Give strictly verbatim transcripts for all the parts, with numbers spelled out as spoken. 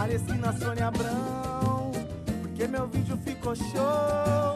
pareci na Sônia Abrão, porque meu vídeo ficou show.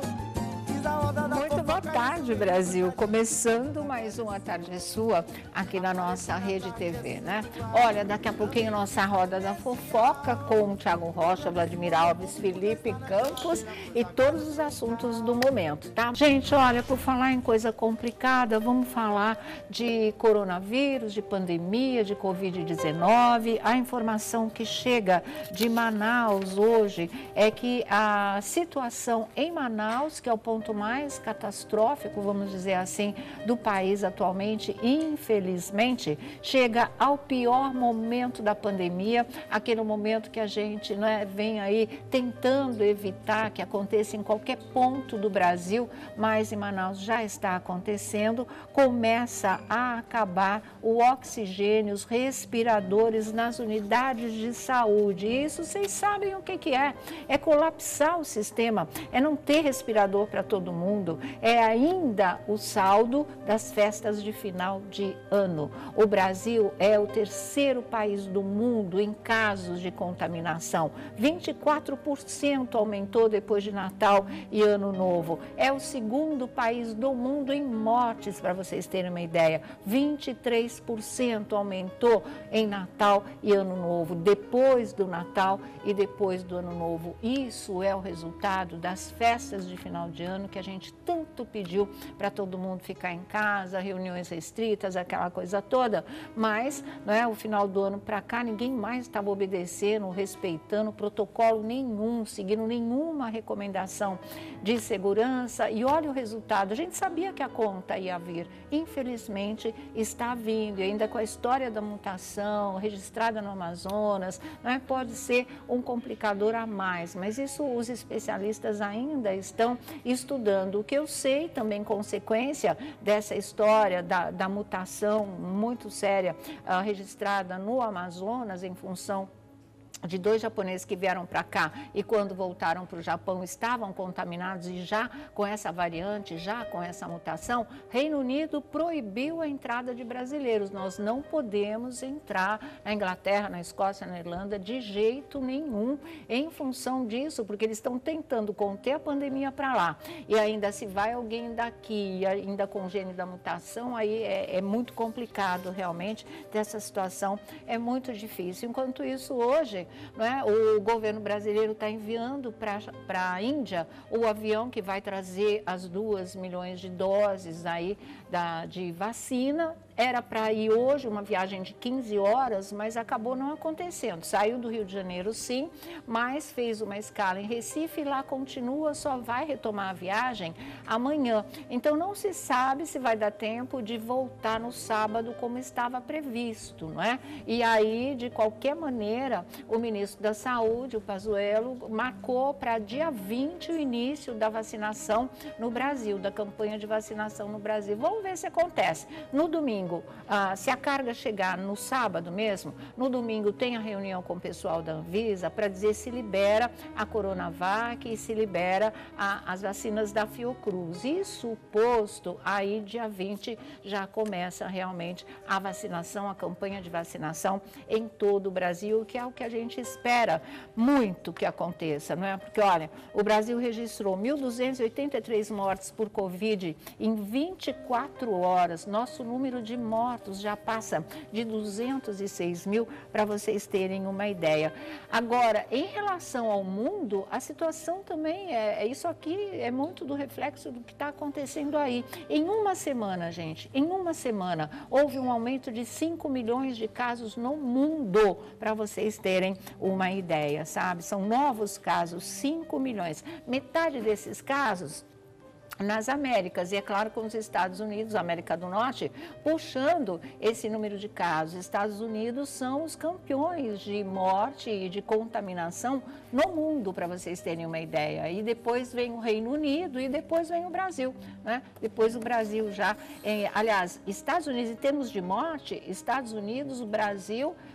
Muito boa tarde, Brasil. Começando mais uma Tarde Sua aqui na nossa Rede T V, né? Olha, daqui a pouquinho nossa roda da fofoca com o Thiago Rocha, Vladimir Alves, Felipe Campos e todos os assuntos do momento, tá? Gente, olha, por falar em coisa complicada, vamos falar de coronavírus, de pandemia, de covid dezenove. A informação que chega de Manaus hoje é que a situação em Manaus, que é o ponto mais catastrófico, vamos dizer assim, do país atualmente, infelizmente, chega ao pior momento da pandemia, aquele momento que a gente, né, vem aí tentando evitar que aconteça em qualquer ponto do Brasil, mas em Manaus já está acontecendo. Começa a acabar o oxigênio, os respiradores nas unidades de saúde. Isso vocês sabem o que que é, é colapsar o sistema, é não ter respirador para todo mundo, é ainda o saldo das festas de final de ano. O Brasil é o terceiro país do mundo em casos de contaminação. vinte e quatro por cento aumentou depois de Natal e Ano Novo. É o segundo país do mundo em mortes, para vocês terem uma ideia. vinte e três por cento aumentou em Natal e Ano Novo, depois do Natal e depois do Ano Novo. Isso é o resultado das festas de final de ano que a gente tanto pediu para todo mundo ficar em casa, reuniões restritas, aquela coisa toda, mas, né, o final do ano para cá ninguém mais estava obedecendo, respeitando protocolo nenhum, seguindo nenhuma recomendação de segurança, e olha o resultado. A gente sabia que a conta ia vir, infelizmente está vindo, e ainda com a história da mutação registrada no Amazonas, né, pode ser um complicador a mais, mas isso os especialistas ainda estão estudando. O que eu sei também, consequência dessa história da, da mutação muito séria uh, registrada no Amazonas em função de dois japoneses que vieram para cá e quando voltaram para o Japão estavam contaminados e já com essa variante, já com essa mutação, Reino Unido proibiu a entrada de brasileiros. Nós não podemos entrar na Inglaterra, na Escócia, na Irlanda de jeito nenhum em função disso, porque eles estão tentando conter a pandemia para lá. E ainda se vai alguém daqui, ainda com gene da mutação, aí é, é muito complicado realmente, dessa situação é muito difícil. Enquanto isso, hoje, não é? O governo brasileiro está enviando para a Índia o avião que vai trazer as duas milhões de doses aí da, de vacina. Era para ir hoje, uma viagem de quinze horas, mas acabou não acontecendo. Saiu do Rio de Janeiro, sim, mas fez uma escala em Recife e lá continua, só vai retomar a viagem amanhã. Então, não se sabe se vai dar tempo de voltar no sábado como estava previsto, não é? E aí, de qualquer maneira, o ministro da Saúde, o Pazuello, marcou para dia vinte o início da vacinação no Brasil, da campanha de vacinação no Brasil. Vamos ver se acontece. No domingo, Ah, se a carga chegar no sábado mesmo, no domingo tem a reunião com o pessoal da Anvisa para dizer se libera a Coronavac e se libera a, as vacinas da Fiocruz. Isso posto, aí dia vinte já começa realmente a vacinação, a campanha de vacinação em todo o Brasil, que é o que a gente espera muito que aconteça, não é? Porque, olha, o Brasil registrou mil duzentas e oitenta e três mortes por Covid em vinte e quatro horas. Nosso número de mortos já passa de duzentos e seis mil, para vocês terem uma ideia. Agora, em relação ao mundo, a situação também é, é isso aqui é muito do reflexo do que está acontecendo aí. Em uma semana, gente, em uma semana, houve um aumento de cinco milhões de casos no mundo, para vocês terem uma ideia, sabe? São novos casos, cinco milhões. Metade desses casos nas Américas, e é claro com os Estados Unidos, América do Norte, puxando esse número de casos. Estados Unidos são os campeões de morte e de contaminação no mundo, para vocês terem uma ideia. E depois vem o Reino Unido e depois vem o Brasil, né? Depois o Brasil já, em, aliás, Estados Unidos, em termos de morte, Estados Unidos, o Brasil,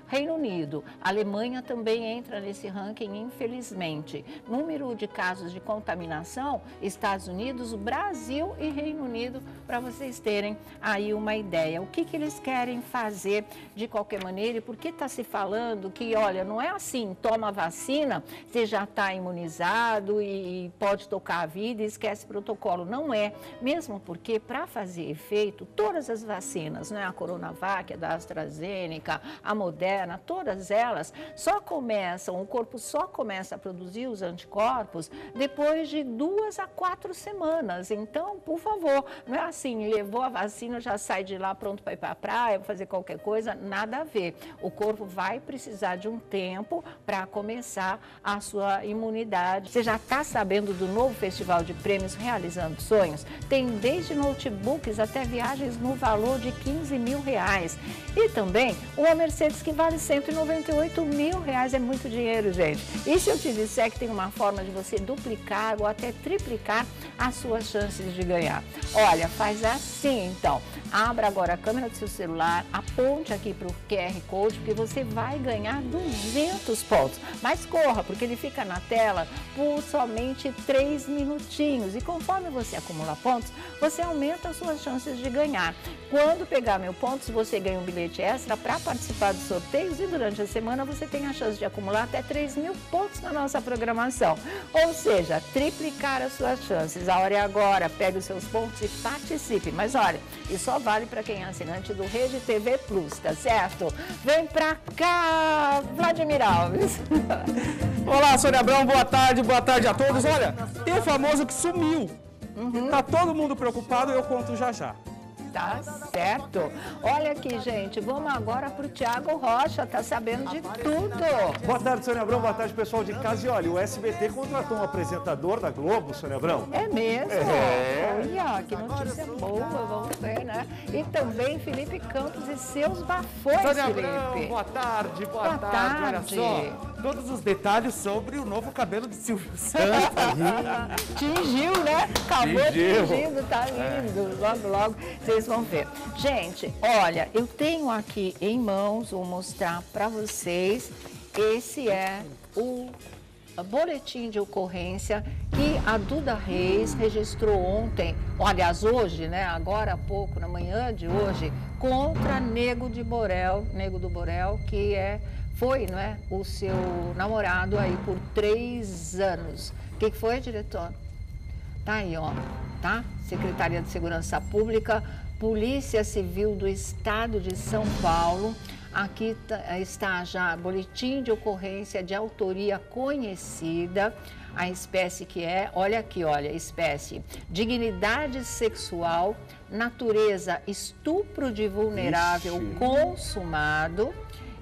Reino Unido. A Alemanha também entra nesse ranking, infelizmente. Número de casos de contaminação, Estados Unidos, Brasil e Reino Unido, para vocês terem aí uma ideia. O que, que eles querem fazer de qualquer maneira e por que está se falando que, olha, não é assim, toma vacina, você já está imunizado e pode tocar a vida e esquece protocolo. Não é, mesmo porque para fazer efeito, todas as vacinas, né, a Coronavac, a da AstraZeneca, a Moderna, todas elas só começam, o corpo só começa a produzir os anticorpos depois de duas a quatro semanas. Então, por favor, não é assim, levou a vacina, já sai de lá pronto para ir para a praia, fazer qualquer coisa, nada a ver. O corpo vai precisar de um tempo para começar a sua imunidade. Você já está sabendo do novo Festival de Prêmios Realizando Sonhos? Tem desde notebooks até viagens no valor de quinze mil reais. E também uma Mercedes que vale cento e noventa e oito mil reais, é muito dinheiro, gente. E se eu te disser que tem uma forma de você duplicar ou até triplicar as suas chances de ganhar? Olha, faz assim então, abra agora a câmera do seu celular, aponte aqui para o Q R Code, porque você vai ganhar duzentos pontos. Mas corra, porque ele fica na tela por somente três minutinhos. E conforme você acumula pontos, você aumenta as suas chances de ganhar. Quando pegar mil pontos, você ganha um bilhete extra para participar dos sorteios e durante a semana você tem a chance de acumular até três mil pontos na nossa programação. Ou seja, triplicar as suas chances. A hora é agora, pegue os seus pontos e participe. Mas olha, isso só vale para quem é assinante do Rede T V Plus, tá certo? Vem pra cá, Vladimir Alves. Olá, Sônia Abrão, boa tarde, boa tarde a todos. Olha, tem o famoso que sumiu. Uhum. Tá todo mundo preocupado, eu conto já já. Tá certo. Olha aqui, gente, vamos agora para o Thiago Rocha, tá sabendo de tudo. Boa tarde, Sônia Abrão, boa tarde, pessoal de casa. E olha, o S B T contratou um apresentador da Globo, Sônia Abrão. É mesmo? É. Olha, que notícia boa, vamos ver, né? E também Felipe Campos e seus bafões, Sônia Felipe. Abrão, boa tarde, boa, Boa tarde. tarde. Olha só, todos os detalhes sobre o novo cabelo de Silvio Santos. Tingiu, né? Acabou Tingiu. tingindo, tá lindo. Logo, logo, vocês vão ver. Gente, olha, eu tenho aqui em mãos, vou mostrar para vocês. Esse é o boletim de ocorrência que a Duda Reis registrou ontem, aliás, hoje, né? Agora há pouco, na manhã de hoje, contra Nego de Borel, Nego do Borel, que é, foi, não é, o seu namorado aí por três anos. O que foi, diretor? Tá aí, ó, tá? Secretaria de Segurança Pública, Polícia Civil do Estado de São Paulo. Aqui está já boletim de ocorrência de autoria conhecida. A espécie que é, olha aqui, olha, espécie, dignidade sexual, natureza, estupro de vulnerável Ixi. consumado,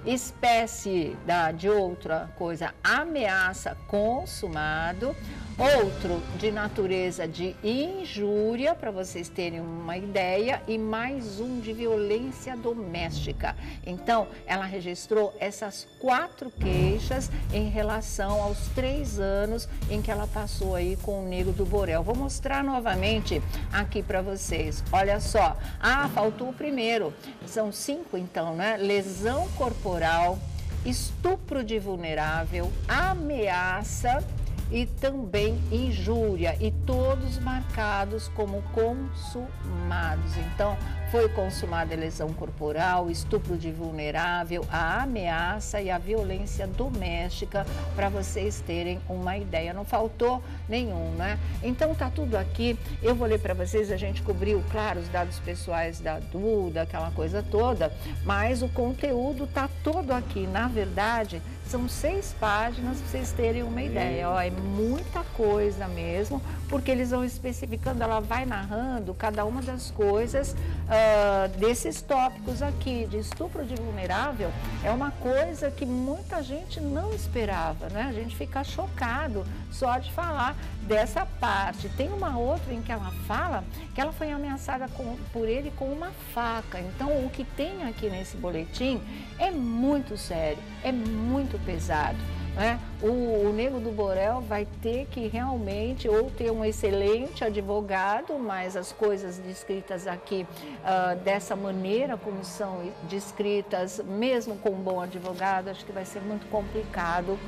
espécie da, de outra coisa, ameaça consumado, outro de natureza de injúria, para vocês terem uma ideia, e mais um de violência doméstica. Então, ela registrou essas quatro queixas em relação aos três anos em que ela passou aí com o Nego do Borel. Vou mostrar novamente aqui para vocês. Olha só. Ah, faltou o primeiro. São cinco, então, né? Lesão corporal, estupro de vulnerável, ameaça e também injúria, e todos marcados como consumados. Então, foi consumada a lesão corporal, estupro de vulnerável, a ameaça e a violência doméstica, para vocês terem uma ideia. Não faltou nenhum, né? Então, tá tudo aqui. Eu vou ler para vocês, a gente cobriu, claro, os dados pessoais da Duda, aquela coisa toda, mas o conteúdo tá todo aqui. Na verdade, são seis páginas para vocês terem uma ideia. Ó, é muita coisa mesmo, porque eles vão especificando, ela vai narrando cada uma das coisas uh, desses tópicos aqui. De estupro de vulnerável é uma coisa que muita gente não esperava, né? A gente fica chocado só de falar dessa parte. Tem uma outra em que ela fala que ela foi ameaçada com, por ele com uma faca. Então, o que tem aqui nesse boletim é muito sério, é muito pesado. Né? O, o Nego do Borel vai ter que realmente ou ter um excelente advogado, mas as coisas descritas aqui uh, dessa maneira como são descritas, mesmo com um bom advogado, acho que vai ser muito complicado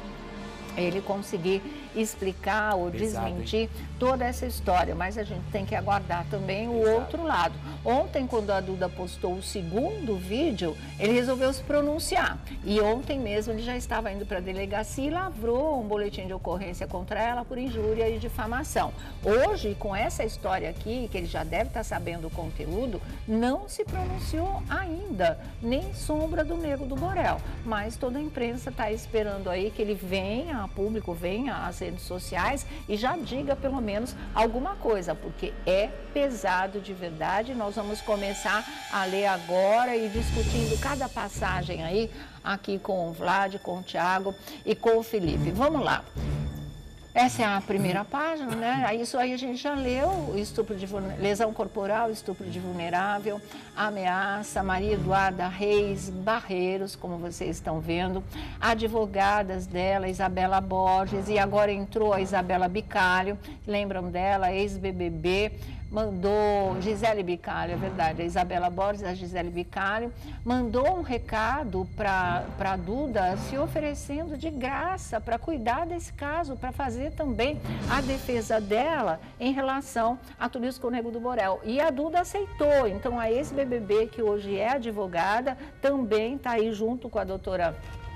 ele conseguir explicar ou Pesado, desmentir hein? toda essa história, mas a gente tem que aguardar também o Pesado. outro lado. Ontem, quando a Duda postou o segundo vídeo, ele resolveu se pronunciar, e ontem mesmo ele já estava indo para a delegacia e lavrou um boletim de ocorrência contra ela por injúria e difamação. Hoje, com essa história aqui, que ele já deve estar sabendo o conteúdo, não se pronunciou ainda, nem sombra do Nego do Borel, mas toda a imprensa está esperando aí que ele venha a público, venha às redes sociais e já diga pelo menos alguma coisa, porque é pesado de verdade. Nós vamos começar a ler agora e discutindo cada passagem aí, aqui com o Vlad, com o Thiago e com o Felipe. Vamos lá. Essa é a primeira página, né? Isso aí a gente já leu, estupro de lesão corporal, estupro de vulnerável, ameaça, Maria Eduarda Reis Barreiros, como vocês estão vendo, advogadas dela, Isabela Borges, e agora entrou a Isabela Bicalho, lembram dela, ex-B B B, mandou, Gisele Bicalho, é verdade, a Isabela Borges, a Gisele Bicalho, mandou um recado para a Duda se oferecendo de graça para cuidar desse caso, para fazer também a defesa dela em relação a tudo isso com o Nego do Borel. E a Duda aceitou, então a ex-B B B, que hoje é advogada, também está aí junto com a doutora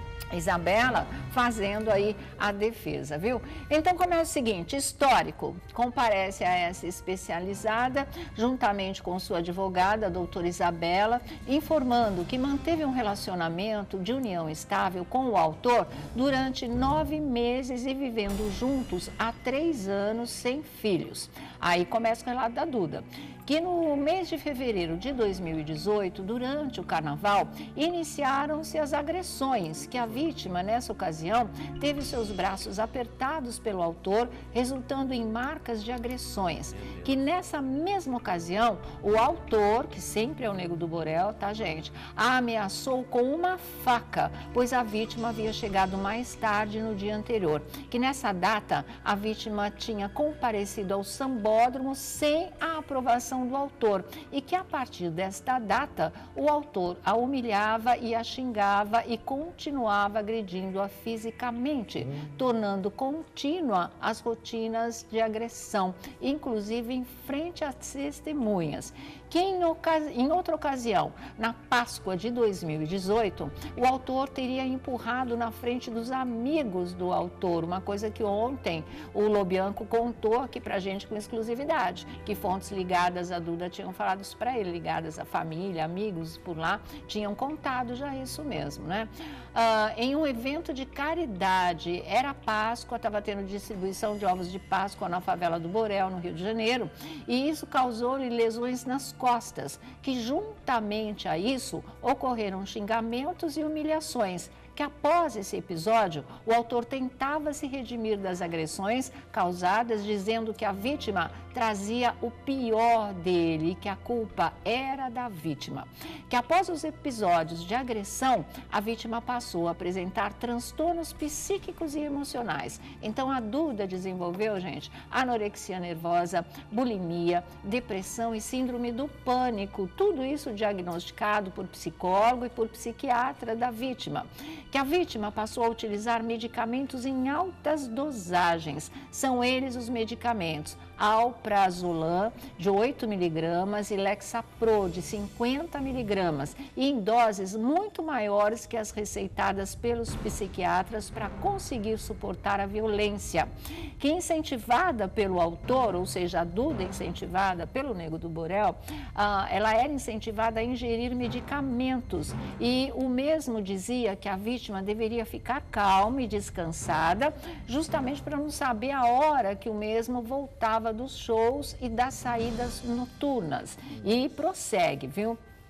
Isabela, fazendo aí a defesa, viu? Então, começa o seguinte, histórico, comparece a essa especializada, juntamente com sua advogada, a doutora Isabela, informando que manteve um relacionamento de união estável com o autor durante nove meses e vivendo juntos há três anos sem filhos. Aí começa o relato da Duda, que no mês de fevereiro de dois mil e dezoito, durante o carnaval, iniciaram-se as agressões, que a vítima, nessa ocasião, teve seus braços apertados pelo autor, resultando em marcas de agressões, que nessa mesma ocasião, o autor, que sempre é o Nego do Borel, tá, gente, a ameaçou com uma faca, pois a vítima havia chegado mais tarde no dia anterior, que nessa data, a vítima tinha comparecido ao sambódromo sem a aprovação do autor e que a partir desta data o autor a humilhava e a xingava e continuava agredindo-a fisicamente, hum. tornando contínua as rotinas de agressão, inclusive em frente às testemunhas. Que em, ocasi... em outra ocasião, na Páscoa de dois mil e dezoito, o autor teria empurrado na frente dos amigos do autor, uma coisa que ontem o Lobianco contou aqui pra gente com exclusividade, que fontes ligadas a Duda tinham falado isso para ele, ligadas à família, amigos por lá, tinham contado já isso mesmo, né? Ah, em um evento de caridade, era Páscoa, estava tendo distribuição de ovos de Páscoa na favela do Borel, no Rio de Janeiro, e isso causou-lhe lesões nas costas, que juntamente a isso ocorreram xingamentos e humilhações, que após esse episódio, o autor tentava se redimir das agressões causadas, dizendo que a vítima trazia o pior dele e que a culpa era da vítima. Que após os episódios de agressão, a vítima passou a apresentar transtornos psíquicos e emocionais. Então, a Duda desenvolveu, gente, anorexia nervosa, bulimia, depressão e síndrome do pânico. Tudo isso diagnosticado por psicólogo e por psiquiatra da vítima. Que a vítima passou a utilizar medicamentos em altas dosagens. São eles os medicamentos Alprazolam, de oito miligramas, e Lexapro, de cinquenta miligramas, e em doses muito maiores que as receitadas pelos psiquiatras para conseguir suportar a violência. Que, incentivada pelo autor, ou seja, a Duda incentivada pelo Nego do Borel, ah, ela era incentivada a ingerir medicamentos, e o mesmo dizia que a vítima deveria ficar calma e descansada, justamente para não saber a hora que o mesmo voltava dos shows e das saídas noturnas. E prossegue, viu?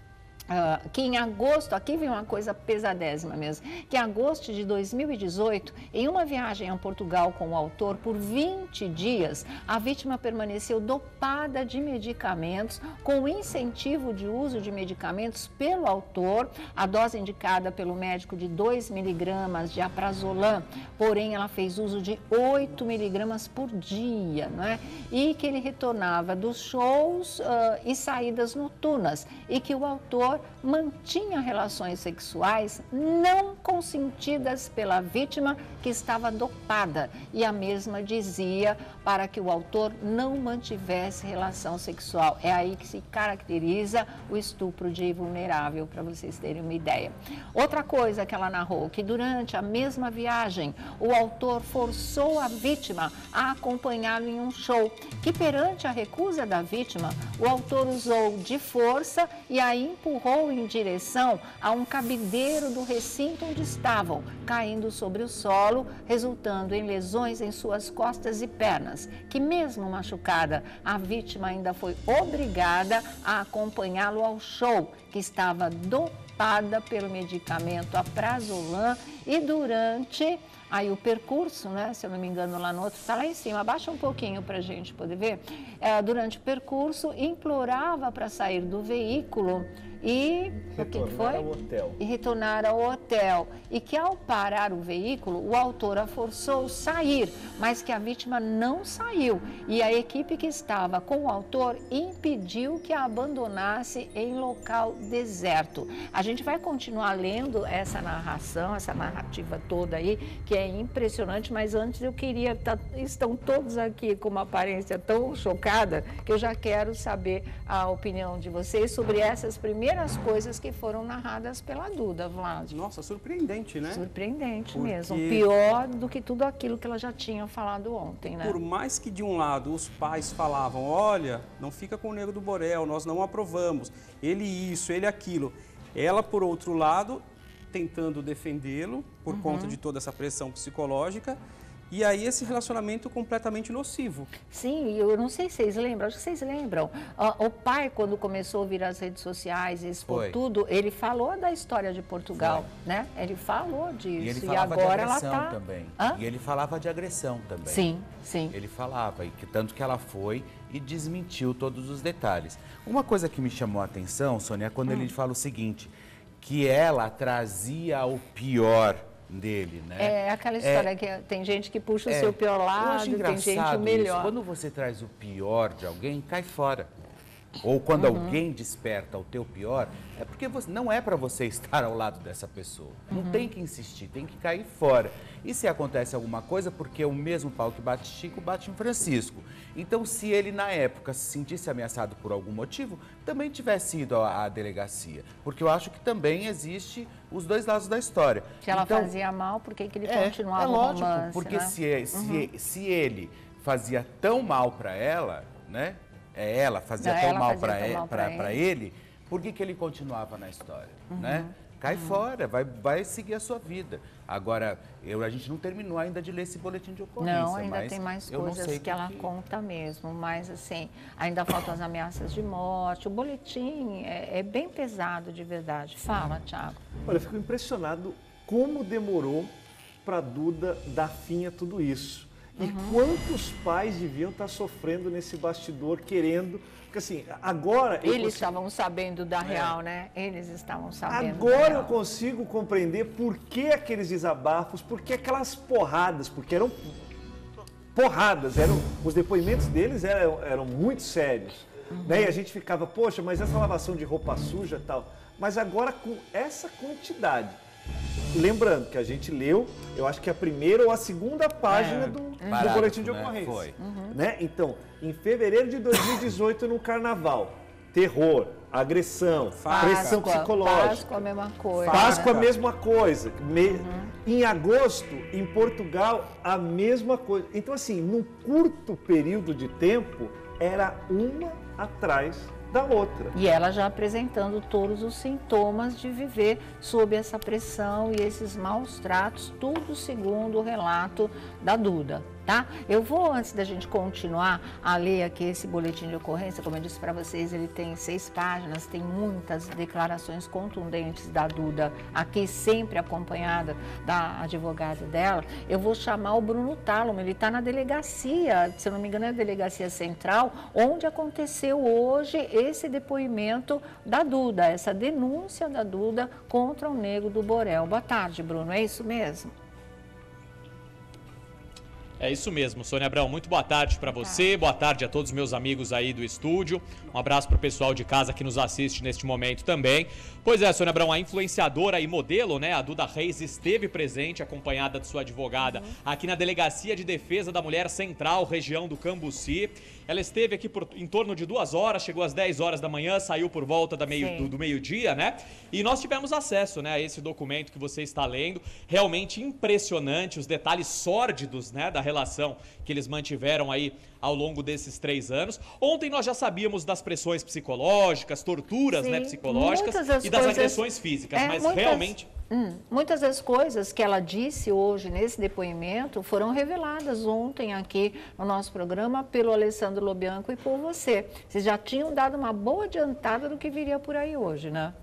Uh, que em agosto, aqui vem uma coisa pesadésima mesmo, que em agosto de dois mil e dezoito, em uma viagem a Portugal com o autor, por vinte dias, a vítima permaneceu dopada de medicamentos, com o incentivo de uso de medicamentos pelo autor, a dose indicada pelo médico de dois miligramas de Alprazolam, porém ela fez uso de oito miligramas por dia, não é? E que ele retornava dos shows uh, e saídas noturnas, e que o autor mantinha relações sexuais não consentidas pela vítima, que estava dopada, e a mesma dizia para que o autor não mantivesse relação sexual. É aí que se caracteriza o estupro de vulnerável, para vocês terem uma ideia. Outra coisa que ela narrou, que durante a mesma viagem, o autor forçou a vítima a acompanhá-lo em um show, que perante a recusa da vítima, o autor usou de força e a empurrou em direção a um cabideiro do recinto onde estavam, caindo sobre o solo, resultando em lesões em suas costas e pernas, que mesmo machucada, a vítima ainda foi obrigada a acompanhá-lo ao show, que estava dopada pelo medicamento Alprazolam, e durante aí o percurso, né, se eu não me engano, lá no outro, está lá em cima, abaixa um pouquinho para a gente poder ver, é, durante o percurso implorava para sair do veículo e o que, que foi? Ao hotel. E retornar ao hotel. E que ao parar o veículo, o autor a forçou a sair, mas que a vítima não saiu. E a equipe que estava com o autor impediu que a abandonasse em local deserto. A gente vai continuar lendo essa narração, essa narrativa toda aí, que é impressionante, mas antes eu queria, tá, estão todos aqui com uma aparência tão chocada, que eu já quero saber a opinião de vocês sobre essas primeiras as coisas que foram narradas pela Duda, Vlad. Nossa, surpreendente, né? Surpreendente Porque... mesmo. Pior do que tudo aquilo que ela já tinha falado ontem, né? Por mais que de um lado os pais falavam, olha, não fica com o Nego do Borel, nós não aprovamos, ele isso, ele aquilo. Ela, por outro lado, tentando defendê-lo por uhum. conta de toda essa pressão psicológica. E aí esse relacionamento completamente nocivo. Sim, eu não sei se vocês lembram, acho que vocês lembram. O pai, quando começou a vir às redes sociais e expor tudo, ele falou da história de Portugal, Foi. né? Ele falou disso. E ele e falava agora de agressão ela tá... também. Hã? E ele falava de agressão também. Sim, sim. Ele falava, e que tanto que ela foi e desmentiu todos os detalhes. Uma coisa que me chamou a atenção, Sônia, é quando hum. ele fala o seguinte, que ela trazia o pior dele, né? É aquela história é, que tem gente que puxa o é, seu pior lado, tem gente o melhor. Isso. Quando você traz o pior de alguém, cai fora. Ou quando uhum. alguém desperta o teu pior, é porque você, não é para você estar ao lado dessa pessoa. Não uhum. tem que insistir, tem que cair fora. E se acontece alguma coisa, porque o mesmo pau que bate Chico, bate em Francisco. Então, se ele, na época, se sentisse ameaçado por algum motivo, também tivesse ido à, à delegacia. Porque eu acho que também existe os dois lados da história. Se ela então, fazia mal, por que ele é, continuava é lógico, o romance, porque né? se, se, uhum. se ele fazia tão mal para ela, né? É, ela fazia Não, tão ela mal fazia para ele. ele, por que, que ele continuava na história, uhum. né? Cai uhum. fora, vai, vai seguir a sua vida. Agora, eu, a gente não terminou ainda de ler esse boletim de ocorrência. Não, ainda tem mais coisas que, que ela que... conta mesmo, mas assim, ainda faltam as ameaças de morte. O boletim é, é bem pesado de verdade. Fala, Thiago. Olha, eu fico impressionado como demorou para a Duda dar fim a tudo isso. E uhum. quantos pais deviam estar sofrendo nesse bastidor, querendo... Porque assim, agora... Eles consigo... estavam sabendo da real, é. né? Eles estavam sabendo Agora eu consigo compreender por que aqueles desabafos, por que aquelas porradas, porque eram porradas, eram, os depoimentos deles eram, eram muito sérios. Uhum. Né? E a gente ficava, poxa, mas essa lavação de roupa suja e tal. Mas agora com essa quantidade... Lembrando que a gente leu, eu acho que a primeira ou a segunda página é, do, barato, do boletim de ocorrência. Né? Foi. Uhum. Né? Então, em fevereiro de dois mil e dezoito, no Carnaval, terror, agressão, Páscoa, pressão psicológica. Páscoa, a mesma coisa. Páscoa, a mesma coisa. Me... Uhum. Em agosto, em Portugal, a mesma coisa. Então, assim, num curto período de tempo, era uma atrás da outra. E ela já apresentando todos os sintomas de viver sob essa pressão e esses maus tratos, tudo segundo o relato da Duda. tá? Eu vou, antes da gente continuar a ler aqui esse boletim de ocorrência, como eu disse para vocês, ele tem seis páginas, tem muitas declarações contundentes da Duda, aqui sempre acompanhada da advogada dela. Eu vou chamar o Bruno Tálamo, ele está na delegacia, se eu não me engano é a delegacia central, onde aconteceu hoje esse depoimento da Duda, essa denúncia da Duda contra o Nego do Borel. Boa tarde, Bruno, é isso mesmo? É isso mesmo, Sônia Abrão. Muito boa tarde para você, boa tarde a todos os meus amigos aí do estúdio. Um abraço para o pessoal de casa que nos assiste neste momento também. Pois é, Sônia Abrão, a influenciadora e modelo, né, a Duda Reis, esteve presente, acompanhada de sua advogada, uhum. aqui na Delegacia de Defesa da Mulher Central, região do Cambuci. Ela esteve aqui por em torno de duas horas, chegou às dez horas da manhã, saiu por volta da meio, do, do meio-dia, né? E nós tivemos acesso, né, a esse documento que você está lendo. Realmente impressionante, os detalhes sórdidos, né, da relação que eles mantiveram aí ao longo desses três anos. Ontem nós já sabíamos das pressões psicológicas, torturas, Sim, né, psicológicas e das coisas, agressões físicas, é, mas muitas... realmente... Hum, muitas das coisas que ela disse hoje nesse depoimento foram reveladas ontem aqui no nosso programa pelo Alessandro Lobianco e por você. Vocês já tinham dado uma boa adiantada do que viria por aí hoje, né?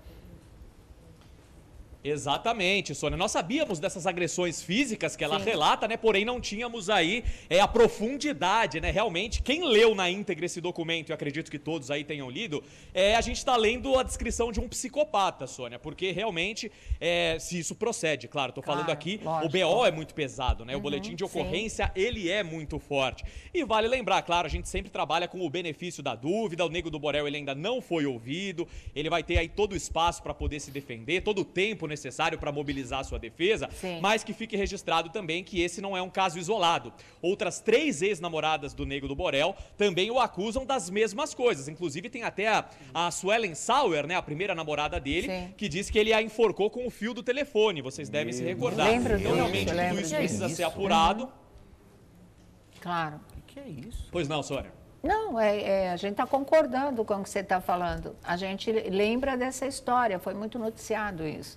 Exatamente, Sônia. Nós sabíamos dessas agressões físicas que ela Sim. relata, né? Porém, não tínhamos aí é, a profundidade, né? Realmente, quem leu na íntegra esse documento, e acredito que todos aí tenham lido, é, a gente está lendo a descrição de um psicopata, Sônia, porque realmente, é, se isso procede, claro, estou falando claro, aqui, lógico. o B O é muito pesado, né? Uhum, o boletim de ocorrência, sim. ele é muito forte. E vale lembrar, claro, a gente sempre trabalha com o benefício da dúvida, o Nego do Borel, ele ainda não foi ouvido, ele vai ter aí todo o espaço para poder se defender, todo o tempo necessário para mobilizar a sua defesa, Sim. mas que fique registrado também que esse não é um caso isolado. Outras três ex-namoradas do Nego do Borel também o acusam das mesmas coisas. Inclusive tem até a, a Suelen Sauer, né, a primeira namorada dele, Sim. que disse que ele a enforcou com o fio do telefone. Vocês devem se recordar. Lembro então, realmente, disso, tudo isso precisa disso. ser apurado. Uhum. Claro. O que é isso? Pois não, Sônia? Não, é, é, a gente está concordando com o que você está falando. A gente lembra dessa história, foi muito noticiado isso.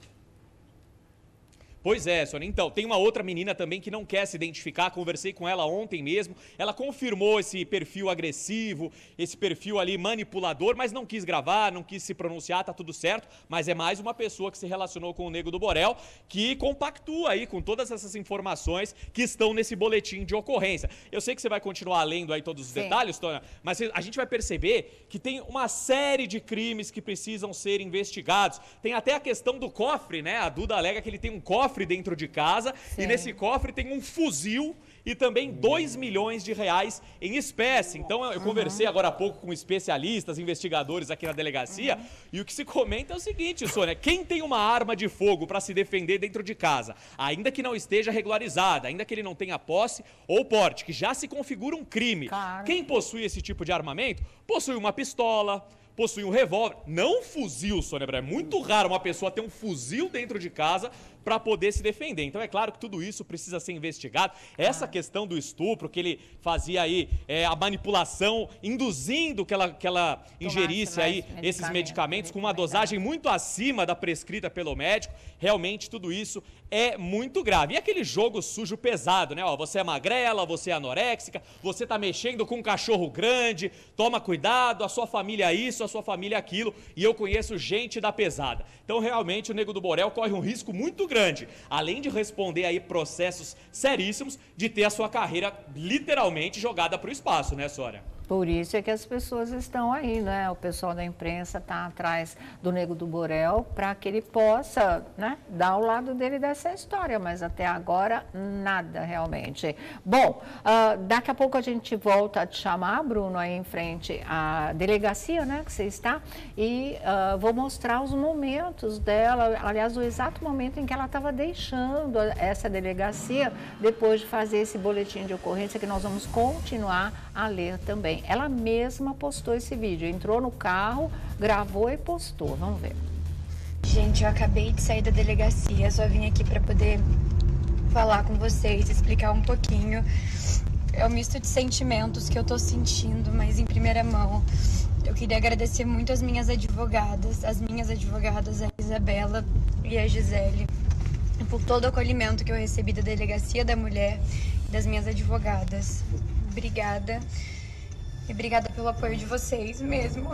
Pois é, Sônia. Então, tem uma outra menina também que não quer se identificar, conversei com ela ontem mesmo, ela confirmou esse perfil agressivo, esse perfil ali manipulador, mas não quis gravar, não quis se pronunciar, tá tudo certo, mas é mais uma pessoa que se relacionou com o Nego do Borel, que compactua aí com todas essas informações que estão nesse boletim de ocorrência. Eu sei que você vai continuar lendo aí todos os Sim. detalhes, Tônia, mas a gente vai perceber que tem uma série de crimes que precisam ser investigados. Tem até a questão do cofre, né? A Duda alega que ele tem um cofre dentro de casa Sim. e nesse cofre tem um fuzil e também dois milhões de reais em espécie. Então eu conversei uhum. agora há pouco com especialistas, investigadores aqui na delegacia, uhum. e o que se comenta é o seguinte, Sônia, quem tem uma arma de fogo para se defender dentro de casa, ainda que não esteja regularizada, ainda que ele não tenha posse ou porte, que já se configura um crime, claro. Quem possui esse tipo de armamento, possui uma pistola, possui um revólver, não um fuzil, Sônia Abrão. É muito raro uma pessoa ter um fuzil dentro de casa para poder se defender. Então é claro que tudo isso precisa ser investigado. Essa ah. questão do estupro, que ele fazia aí é, a manipulação, induzindo que ela, que ela ingerisse aí medicamento, esses medicamentos com uma dosagem muito acima da prescrita pelo médico, realmente tudo isso é muito grave. E aquele jogo sujo pesado, né? Ó, você é magrela, você é anoréxica, você tá mexendo com um cachorro grande, toma cuidado, a sua família isso, a sua família aquilo, e eu conheço gente da pesada. Então realmente o Nego do Borel corre um risco muito grande. Grande, além de responder aí processos seríssimos, de ter a sua carreira literalmente jogada para o espaço, né, Sônia? Por isso é que as pessoas estão aí, né? O pessoal da imprensa está atrás do Nego do Borel para que ele possa, né, dar o lado dele dessa história, mas até agora nada realmente. Bom, uh, daqui a pouco a gente volta a te chamar, Bruno, aí em frente à delegacia, né, que você está, e uh, vou mostrar os momentos dela, aliás, o exato momento em que ela estava deixando essa delegacia, depois de fazer esse boletim de ocorrência que nós vamos continuar a ler também. Ela mesma postou esse vídeo, entrou no carro, gravou e postou. Vamos ver. Gente, eu acabei de sair da delegacia, só vim aqui para poder falar com vocês, explicar um pouquinho. É um misto de sentimentos que eu tô sentindo, mas em primeira mão. Eu queria agradecer muito as minhas advogadas, as minhas advogadas, a Isabela e a Gisele, por todo o acolhimento que eu recebi da Delegacia da Mulher das minhas advogadas. Obrigada. E obrigada pelo apoio de vocês mesmo.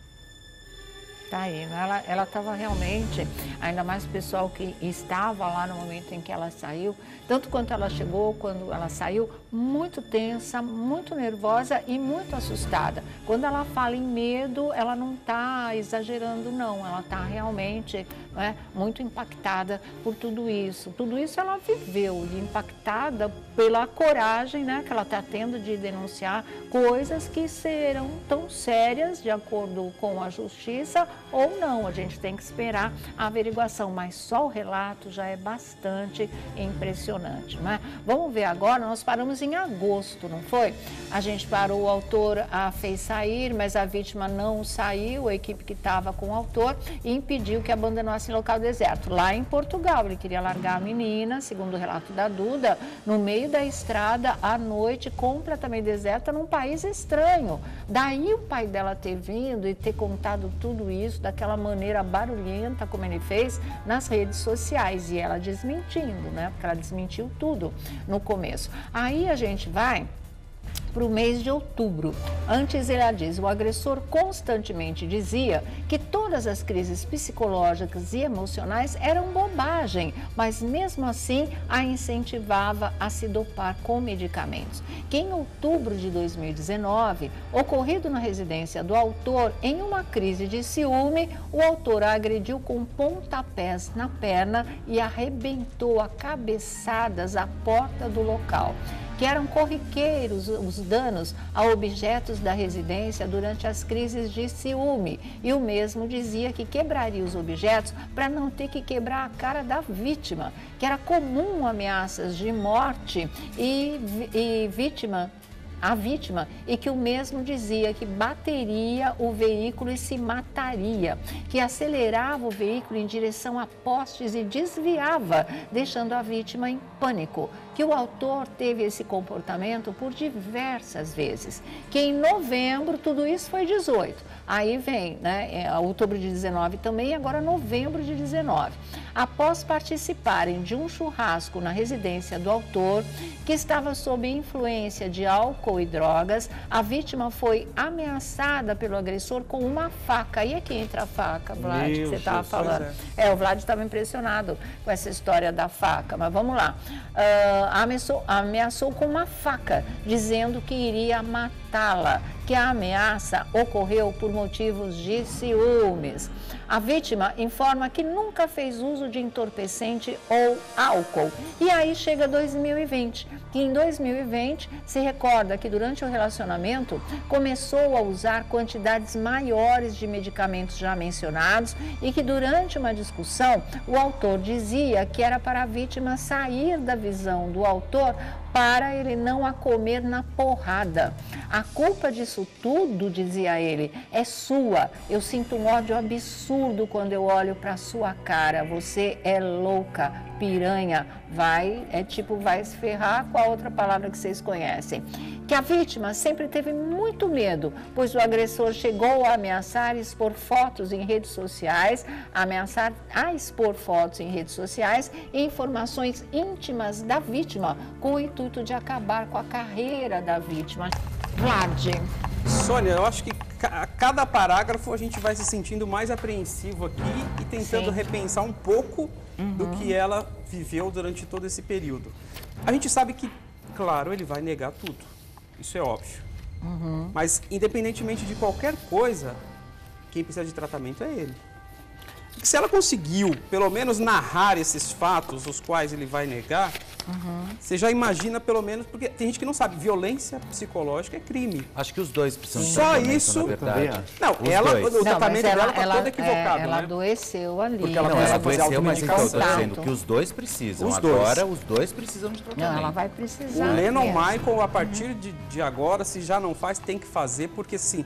Tá aí, né? Ela estava realmente, ainda mais o pessoal que estava lá no momento em que ela saiu, tanto quanto ela chegou, quando ela saiu, muito tensa, muito nervosa e muito assustada. Quando ela fala em medo, ela não está exagerando, não. Ela está realmente, né, muito impactada por tudo isso. Tudo isso ela viveu e impactada pela coragem, né, que ela está tendo de denunciar coisas que serão tão sérias, de acordo com a justiça, ou não. A gente tem que esperar a averiguação, mas só o relato já é bastante impressionante, né? Vamos ver agora, nós paramos em agosto, não foi? A gente parou, o autor a fez sair, mas a vítima não saiu, a equipe que estava com o autor, e impediu que abandonasse local deserto. Lá em Portugal, ele queria largar a menina, segundo o relato da Duda, no meio da estrada, à noite, completamente deserta, num país estranho. Daí o pai dela ter vindo e ter contado tudo isso, daquela maneira barulhenta, como ele fez, nas redes sociais. E ela desmentindo, né? Porque ela desmentiu tudo no começo. Aí a gente vai para o mês de outubro. Antes, ela diz, o agressor constantemente dizia que todas as crises psicológicas e emocionais eram bobagem, mas mesmo assim a incentivava a se dopar com medicamentos. Que em outubro de dois mil e dezenove, ocorrido na residência do autor, em uma crise de ciúme, o autor a agrediu com pontapés na perna e arrebentou a cabeçadas à porta do local. Que eram corriqueiros os danos a objetos da residência durante as crises de ciúme. E o mesmo dizia que quebraria os objetos para não ter que quebrar a cara da vítima, que era comum ameaças de morte e, e vítima... a vítima, e que o mesmo dizia que bateria o veículo e se mataria, que acelerava o veículo em direção a postes e desviava, deixando a vítima em pânico, que o autor teve esse comportamento por diversas vezes, que em novembro, tudo isso foi dezoito, aí vem, né, é, outubro de dezenove também, e agora novembro de dezenove. Após participarem de um churrasco na residência do autor, que estava sob influência de álcool e drogas, a vítima foi ameaçada pelo agressor com uma faca. E aqui entra a faca, Vlad, Meu que você estava falando. É. é, o Vlad estava impressionado com essa história da faca, mas vamos lá. Uh, ameaçou, ameaçou com uma faca, dizendo que iria matá-la, que a ameaça ocorreu por motivos de ciúmes. A vítima informa que nunca fez uso de entorpecente ou álcool. E aí chega dois mil e vinte, que em dois mil e vinte se recorda que durante o relacionamento começou a usar quantidades maiores de medicamentos já mencionados e que durante uma discussão o autor dizia que era para a vítima sair da visão do autor para ele não a comer na porrada. A culpa disso tudo, dizia ele, é sua. Eu sinto um ódio absurdo quando eu olho para sua cara. Você é louca, piranha, vai, é tipo, vai se ferrar com a outra palavra que vocês conhecem. Que a vítima sempre teve muito medo, pois o agressor chegou a ameaçar e expor fotos em redes sociais, ameaçar a expor fotos em redes sociais e informações íntimas da vítima, com o intuito de acabar com a carreira da vítima. Vlad. Sônia, eu acho que a cada parágrafo a gente vai se sentindo mais apreensivo aqui e tentando Sim. repensar um pouco uhum. do que ela viveu durante todo esse período. A gente sabe que, claro, ele vai negar tudo. Isso é óbvio. Uhum. Mas, independentemente de qualquer coisa, quem precisa de tratamento é ele. Porque se ela conseguiu, pelo menos, narrar esses fatos, os quais ele vai negar, uhum. você já imagina, pelo menos, porque tem gente que não sabe, violência psicológica é crime. Acho que os dois precisam de Só isso, na verdade. Não, ela, o não, tratamento ela, dela está todo equivocado, é, ela né? adoeceu ali. Porque ela não, ela adoeceu, mas então eu tô Exato. dizendo que os dois precisam. Os dois. Agora, os dois precisam de tratamento. Não, ela vai precisar. O Lennon mesmo. Michael, a partir de, de agora, se já não faz, tem que fazer, porque assim...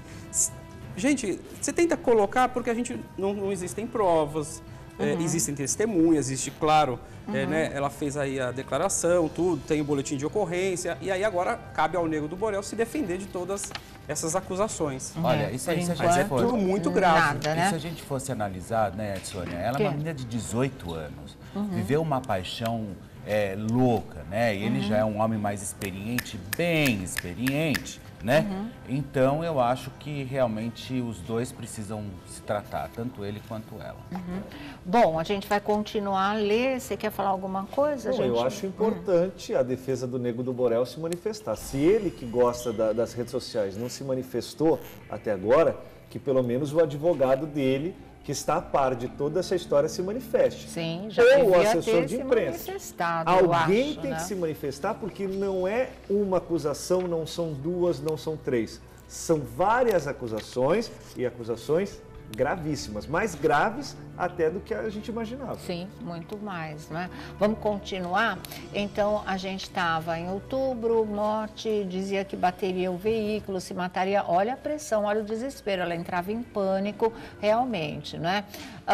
Gente, você tenta colocar porque a gente não, não existem provas, uhum. é, existem testemunhas, existe, claro, uhum. é, né, ela fez aí a declaração, tudo, tem o boletim de ocorrência, e aí agora cabe ao Nego do Borel se defender de todas essas acusações. Uhum. Olha, isso, isso a gente Mas é tudo muito grave. Nada, né? E se a gente fosse analisar, né, Sônia, ela que? é uma menina de dezoito anos, uhum. viveu uma paixão é, louca, né? Ele uhum. já é um homem mais experiente, bem experiente, né? Uhum. Então eu acho que realmente os dois precisam se tratar, tanto ele quanto ela. Uhum. Bom, a gente vai continuar a ler. Você quer falar alguma coisa, Não, gente? Eu acho importante uhum. a defesa do Nego do Borel se manifestar. Se ele, que gosta da, das redes sociais, não se manifestou até agora, que pelo menos o advogado dele, que está a par de toda essa história, se manifeste. Sim, já Ou o assessor de imprensa. Alguém acho, tem né? que se manifestar, porque não é uma acusação, não são duas, não são três. São várias acusações e acusações gravíssimas, mais graves até do que a gente imaginava. Sim, muito mais, né? Vamos continuar? Então, a gente estava em outubro, morte, dizia que bateria o veículo, se mataria. Olha a pressão, olha o desespero, ela entrava em pânico, realmente, né?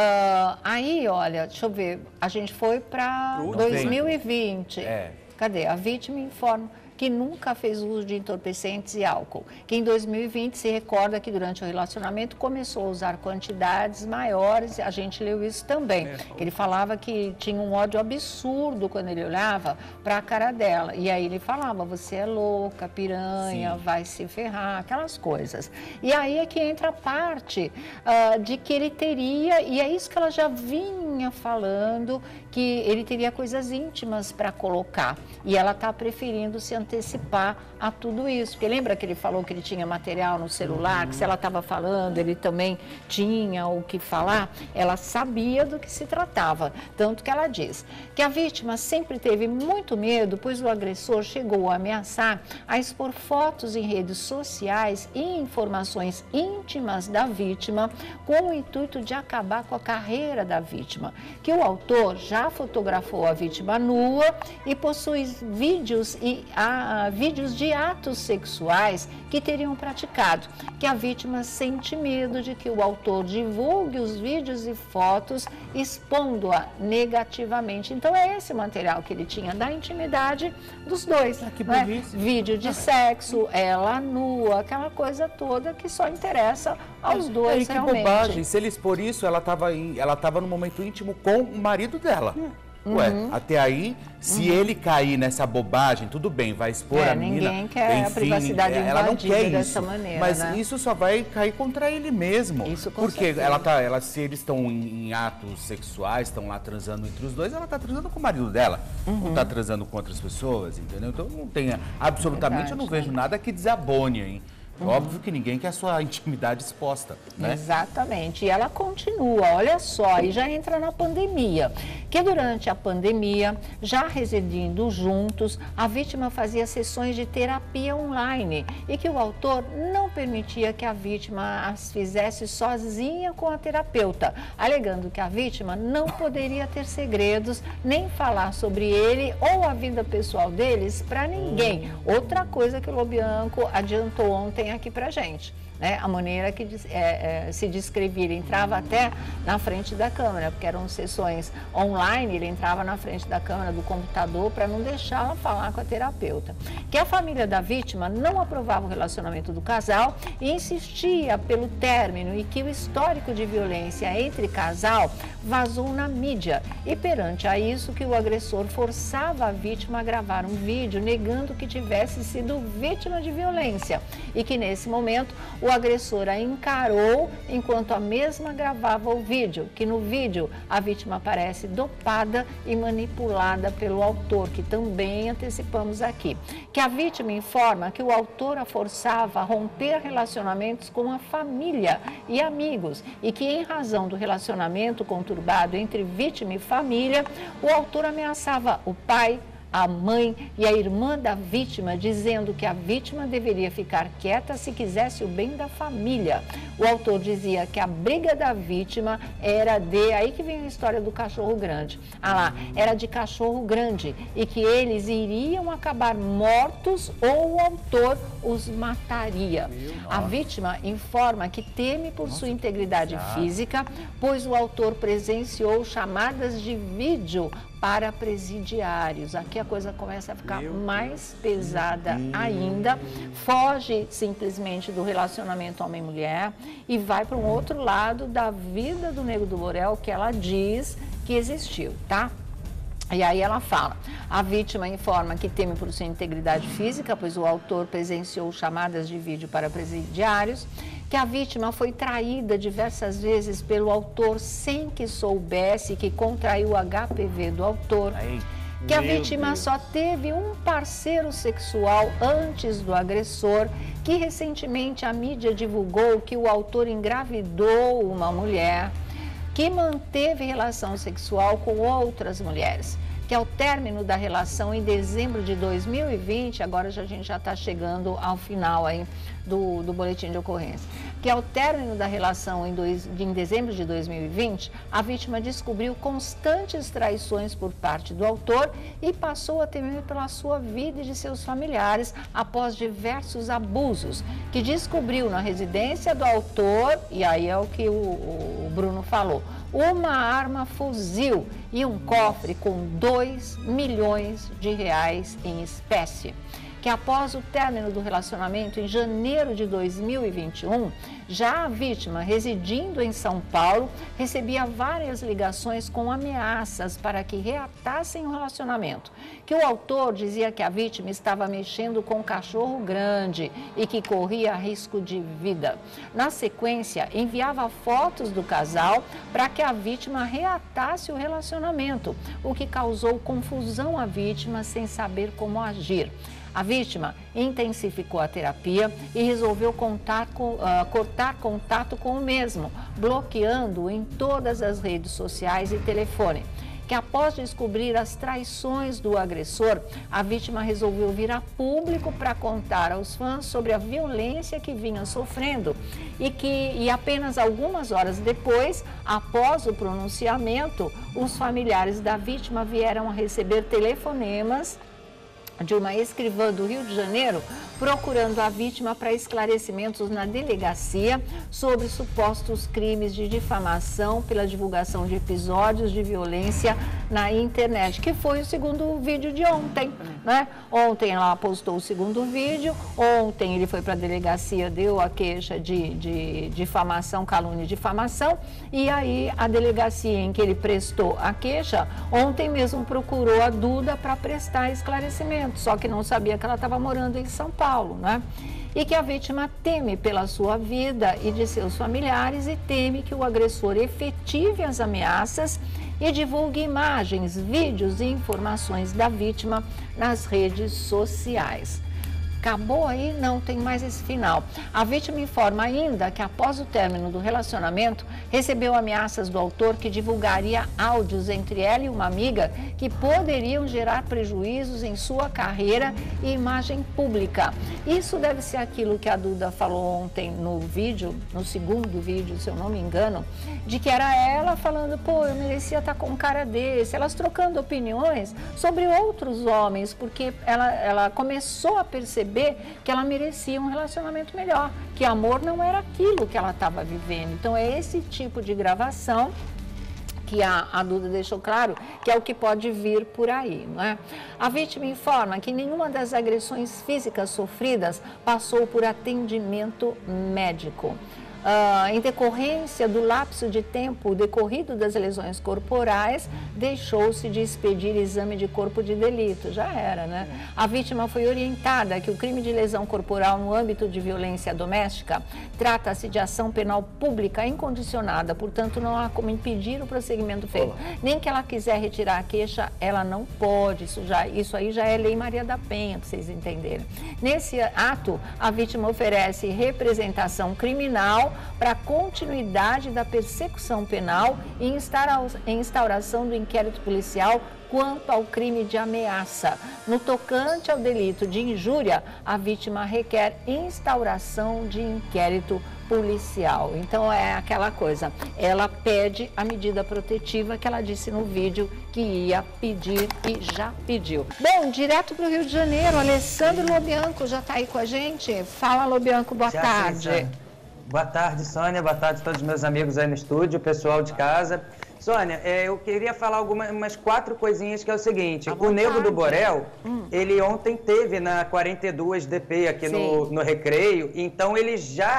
Uh, aí, olha, deixa eu ver, a gente foi para dois mil e vinte. É. Cadê? A vítima informa que nunca fez uso de entorpecentes e álcool, que em dois mil e vinte se recorda que durante o relacionamento começou a usar quantidades maiores, a gente leu isso também, é. Ele falava que tinha um ódio absurdo quando ele olhava para a cara dela, e aí ele falava, você é louca, piranha, Sim. vai se ferrar, aquelas coisas. E aí é que entra a parte uh, de que ele teria, e é isso que ela já vinha falando, que ele teria coisas íntimas para colocar, e ela está preferindo se antecipar a tudo isso, porque lembra que ele falou que ele tinha material no celular, uhum. que se ela estava falando, ele também tinha o que falar, ela sabia do que se tratava, tanto que ela diz que a vítima sempre teve muito medo, pois o agressor chegou a ameaçar a expor fotos em redes sociais e informações íntimas da vítima, com o intuito de acabar com a carreira da vítima, que o autor já fotografou a vítima nua e possui vídeos e a Uh, vídeos de atos sexuais que teriam praticado, que a vítima sente medo de que o autor divulgue os vídeos e fotos, expondo-a negativamente. Então é esse material que ele tinha da intimidade dos dois, ah, que né? burrice. Vídeo de sexo, ela nua, aquela coisa toda que só interessa aos dois, é, que realmente. bobagem, se ele expor isso, ela estava ela estava no momento íntimo com o marido dela. Ué, uhum. até aí, se uhum. ele cair nessa bobagem, tudo bem, vai expor é, a menina. Ninguém quer enfim, a privacidade ela não quer dessa isso, maneira, mas né? isso só vai cair contra ele mesmo. Isso com Porque certeza. ela tá, ela, se eles estão em, em atos sexuais, estão lá transando entre os dois, ela está transando com o marido dela, uhum. não está transando com outras pessoas, entendeu? Então não tem, absolutamente Verdade, eu não né? vejo nada que desabone, hein? Uhum. Óbvio que ninguém quer a sua intimidade exposta, né? Exatamente. E ela continua, olha só, e já entra na pandemia. Que durante a pandemia, já residindo juntos, a vítima fazia sessões de terapia online e que o autor não permitia que a vítima as fizesse sozinha com a terapeuta, alegando que a vítima não poderia ter segredos, nem falar sobre ele ou a vida pessoal deles para ninguém. Outra coisa que o Lobianco adiantou ontem aqui pra gente, né? A maneira que é, é, se descrevia, ele entrava até na frente da câmera, porque eram sessões online, ele entrava na frente da câmera do computador para não deixá-la falar com a terapeuta. Que a família da vítima não aprovava o relacionamento do casal e insistia pelo término, e que o histórico de violência entre casal vazou na mídia, e perante a isso que o agressor forçava a vítima a gravar um vídeo negando que tivesse sido vítima de violência, e que nesse momento o agressor a encarou enquanto a mesma gravava o vídeo, que no vídeo a vítima aparece dopada e manipulada pelo autor, que também antecipamos aqui. Que a vítima informa que o autor a forçava a romper relacionamentos com a família e amigos, e que em razão do relacionamento conturbado entre vítima e família, o autor ameaçava o pai, a mãe e a irmã da vítima, dizendo que a vítima deveria ficar quieta se quisesse o bem da família. O autor dizia que a briga da vítima era de... Aí que vem a história do cachorro grande. Ah lá, era de cachorro grande e que eles iriam acabar mortos ou o autor os mataria. A vítima informa que teme por sua integridade física, pois o autor presenciou chamadas de vídeo para presidiários. Aqui a coisa começa a ficar Meu mais Deus. pesada Deus. ainda. Foge simplesmente do relacionamento homem-mulher e vai para um outro lado da vida do Nego do Borel, que ela diz que existiu, tá? E aí ela fala, a vítima informa que teme por sua integridade física, pois o autor presenciou chamadas de vídeo para presidiários, que a vítima foi traída diversas vezes pelo autor sem que soubesse que contraiu o H P V do autor, Ai, que a meu vítima Deus. só teve um parceiro sexual antes do agressor, que recentemente a mídia divulgou que o autor engravidou uma mulher, que manteve relação sexual com outras mulheres, que ao término da relação em dezembro de dois mil e vinte, agora já, a gente já está chegando ao final aí do, do boletim de ocorrência, que ao término da relação em, dois, em dezembro de dois mil e vinte, a vítima descobriu constantes traições por parte do autor e passou a temer pela sua vida e de seus familiares após diversos abusos, que descobriu na residência do autor, e aí é o que o, o Bruno falou, uma arma fuzil e um cofre com dois milhões de reais em espécie. Que após o término do relacionamento em janeiro de dois mil e vinte e um, já a vítima, residindo em São Paulo, recebia várias ligações com ameaças para que reatassem o relacionamento. Que o autor dizia que a vítima estava mexendo com um cachorro grande e que corria risco de vida. Na sequência, enviava fotos do casal para que a vítima reatasse o relacionamento, o que causou confusão à vítima sem saber como agir. A vítima intensificou a terapia e resolveu contar com, uh, cortar contato com o mesmo, bloqueando-o em todas as redes sociais e telefone. Que após descobrir as traições do agressor, a vítima resolveu vir a público para contar aos fãs sobre a violência que vinha sofrendo e que e apenas algumas horas depois, após o pronunciamento, os familiares da vítima vieram a receber telefonemas de uma escrivã do Rio de Janeiro, procurando a vítima para esclarecimentos na delegacia sobre supostos crimes de difamação pela divulgação de episódios de violência na internet, que foi o segundo vídeo de ontem, né? Ontem ela postou o segundo vídeo, ontem ele foi para a delegacia, deu a queixa de, de difamação, calúnia e difamação, e aí a delegacia em que ele prestou a queixa, ontem mesmo procurou a Duda para prestar esclarecimento, só que não sabia que ela estava morando em São Paulo, né? E que a vítima teme pela sua vida e de seus familiares e teme que o agressor efetive as ameaças e divulgue imagens, vídeos e informações da vítima nas redes sociais. Acabou aí? Não, tem mais esse final. A vítima informa ainda que após o término do relacionamento, recebeu ameaças do autor que divulgaria áudios entre ela e uma amiga que poderiam gerar prejuízos em sua carreira e imagem pública. Isso deve ser aquilo que a Duda falou ontem no vídeo, no segundo vídeo, se eu não me engano, de que era ela falando, pô, eu merecia estar com um cara desse, elas trocando opiniões sobre outros homens, porque ela, ela começou a perceber que ela merecia um relacionamento melhor, que amor não era aquilo que ela estava vivendo. Então é esse tipo de gravação que a, a Duda deixou claro que é o que pode vir por aí, não é? A vítima informa que nenhuma das agressões físicas sofridas passou por atendimento médico. Uh, em decorrência do lapso de tempo decorrido das lesões corporais, deixou-se de expedir exame de corpo de delito. Já era, né? A vítima foi orientada que o crime de lesão corporal no âmbito de violência doméstica trata-se de ação penal pública incondicionada, portanto não há como impedir o prosseguimento feito. Nem que ela quiser retirar a queixa, ela não pode. Isso, já, isso aí já é Lei Maria da Penha, para vocês entenderem. Nesse ato, a vítima oferece representação criminal para a continuidade da persecução penal e instauração do inquérito policial quanto ao crime de ameaça. No tocante ao delito de injúria, a vítima requer instauração de inquérito policial. Então é aquela coisa, ela pede a medida protetiva que ela disse no vídeo que ia pedir e já pediu. Bom, direto para o Rio de Janeiro, Alessandro Lobianco já está aí com a gente. Fala, Lobianco, boa já tarde. Sim, boa tarde, Sônia, boa tarde a todos os meus amigos aí no estúdio, pessoal de casa. Sônia, é, eu queria falar algumas umas quatro coisinhas, que é o seguinte, o Nego do Borel, hum. ele ontem teve na quarenta e dois D P aqui no, no Recreio, então ele já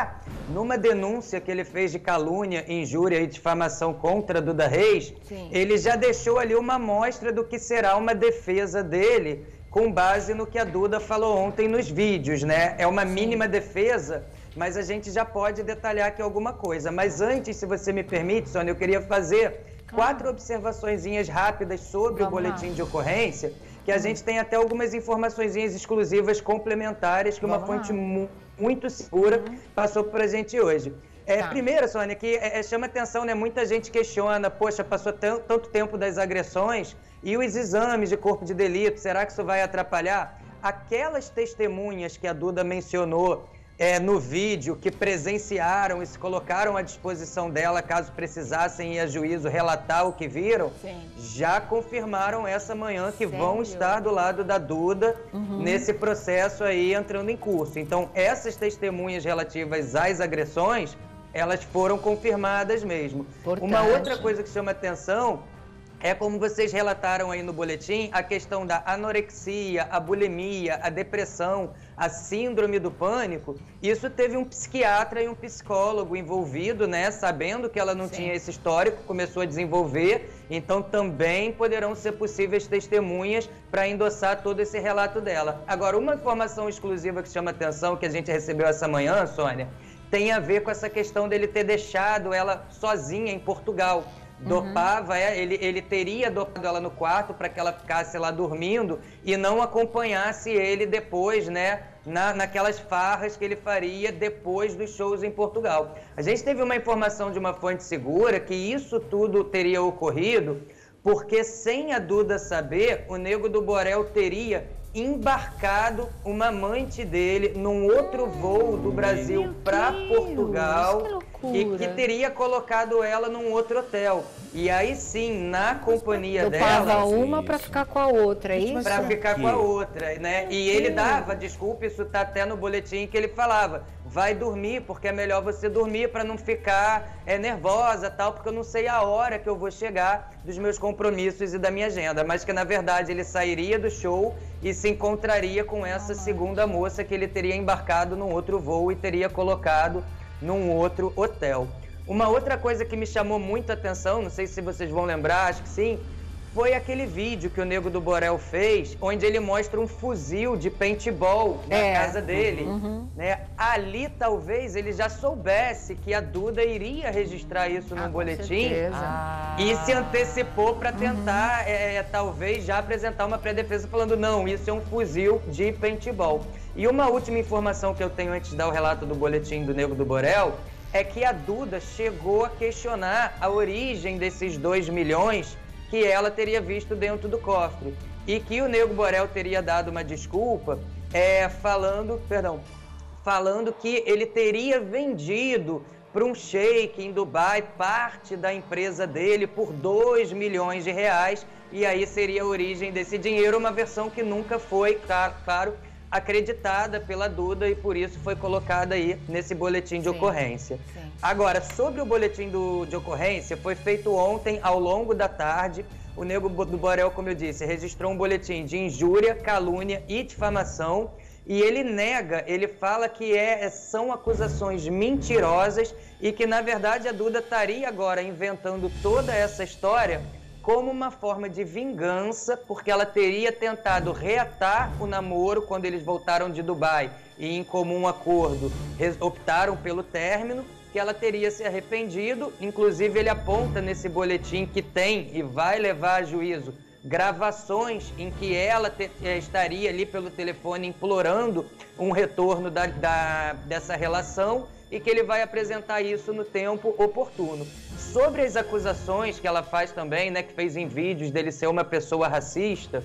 numa denúncia que ele fez de calúnia, injúria e difamação contra Duda Reis, Sim. ele já deixou ali uma amostra do que será uma defesa dele, com base no que a Duda falou ontem nos vídeos, né? É uma mínima defesa, mas a gente já pode detalhar aqui alguma coisa. Mas antes, se você me permite, Sônia, eu queria fazer quatro observaçõezinhas rápidas sobre Vamos o boletim lá. de ocorrência, que a hum. gente tem até algumas informaçõezinhas exclusivas complementares que Vamos uma fonte mu muito segura hum. passou para a gente hoje. É, tá. Primeiro, Sônia, que é, chama atenção, né? Muita gente questiona, poxa, passou tanto tempo das agressões e os exames de corpo de delito, será que isso vai atrapalhar? Aquelas testemunhas que a Duda mencionou é, no vídeo, que presenciaram e se colocaram à disposição dela, caso precisassem ir a juízo relatar o que viram, Sim. já confirmaram essa manhã que Sério? vão estar do lado da Duda uhum. nesse processo aí entrando em curso. Então, essas testemunhas relativas às agressões, elas foram confirmadas mesmo. Importante. Uma outra coisa que chama atenção é, como vocês relataram aí no boletim, a questão da anorexia, a bulimia, a depressão, a síndrome do pânico. Isso teve um psiquiatra e um psicólogo envolvido, né? Sabendo que ela não Sim. tinha esse histórico, começou a desenvolver. Então também poderão ser possíveis testemunhas para endossar todo esse relato dela. Agora, uma informação exclusiva que chama atenção, que a gente recebeu essa manhã, Sônia, tem a ver com essa questão dele ter deixado ela sozinha em Portugal. Dopava, uhum. é, ele, ele teria dopado ela no quarto para que ela ficasse lá dormindo e não acompanhasse ele depois, né, na, naquelas farras que ele faria depois dos shows em Portugal. A gente teve uma informação de uma fonte segura que isso tudo teria ocorrido porque, sem a Duda saber, o Nego do Borel teria embarcado uma amante dele num outro voo do Brasil para Portugal que e que teria colocado ela num outro hotel. E aí sim, na companhia dela... Dopava uma para ficar com a outra, é isso? Para ficar com a outra, né? E ele dava, desculpa, isso tá até no boletim que ele falava, vai dormir, porque é melhor você dormir para não ficar é, nervosa, tal, porque eu não sei a hora que eu vou chegar dos meus compromissos e da minha agenda. Mas que, na verdade, ele sairia do show e se encontraria com essa segunda moça que ele teria embarcado num outro voo e teria colocado num outro hotel. Uma outra coisa que me chamou muito a atenção, não sei se vocês vão lembrar, acho que sim, foi aquele vídeo que o Nego do Borel fez, onde ele mostra um fuzil de paintball na é. casa dele. Uhum. Né? Ali, talvez, ele já soubesse que a Duda iria registrar isso ah, no boletim ah. e se antecipou para tentar, uhum. é, talvez, já apresentar uma pré-defesa falando, não, isso é um fuzil de paintball. E uma última informação que eu tenho antes de dar o relato do boletim do Nego do Borel é que a Duda chegou a questionar a origem desses dois milhões que ela teria visto dentro do cofre. E que o Nego Borel teria dado uma desculpa é, falando, perdão, falando que ele teria vendido para um sheik em Dubai parte da empresa dele por dois milhões de reais. E aí seria a origem desse dinheiro, uma versão que nunca foi, claro, acreditada pela Duda e por isso foi colocada aí nesse boletim de sim, ocorrência. Sim. Agora, sobre o boletim do, de ocorrência, foi feito ontem, ao longo da tarde, o Nego do Borel, como eu disse, registrou um boletim de injúria, calúnia e difamação e ele nega, ele fala que é, são acusações mentirosas e que, na verdade, a Duda estaria agora inventando toda essa história como uma forma de vingança, porque ela teria tentado reatar o namoro quando eles voltaram de Dubai e, em comum acordo, optaram pelo término, que ela teria se arrependido. Inclusive, ele aponta nesse boletim que tem e vai levar a juízo gravações em que ela te, estaria ali pelo telefone implorando um retorno da, da, dessa relação e que ele vai apresentar isso no tempo oportuno. Sobre as acusações que ela faz também, né, que fez em vídeos dele ser uma pessoa racista,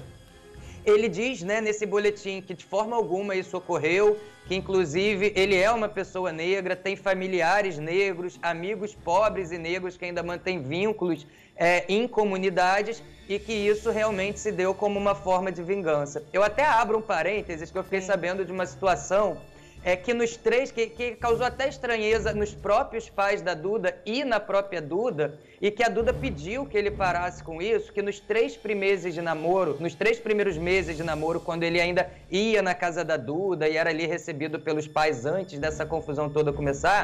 ele diz, né, nesse boletim que de forma alguma isso ocorreu, que inclusive ele é uma pessoa negra, tem familiares negros, amigos pobres e negros que ainda mantêm vínculos é, em comunidades e que isso realmente se deu como uma forma de vingança. Eu até abro um parênteses que eu fiquei Sim. sabendo de uma situação é que nos três, que, que causou até estranheza nos próprios pais da Duda e na própria Duda, e que a Duda pediu que ele parasse com isso, que nos três primeiros meses de namoro, nos três primeiros meses de namoro, quando ele ainda ia na casa da Duda e era ali recebido pelos pais antes dessa confusão toda começar,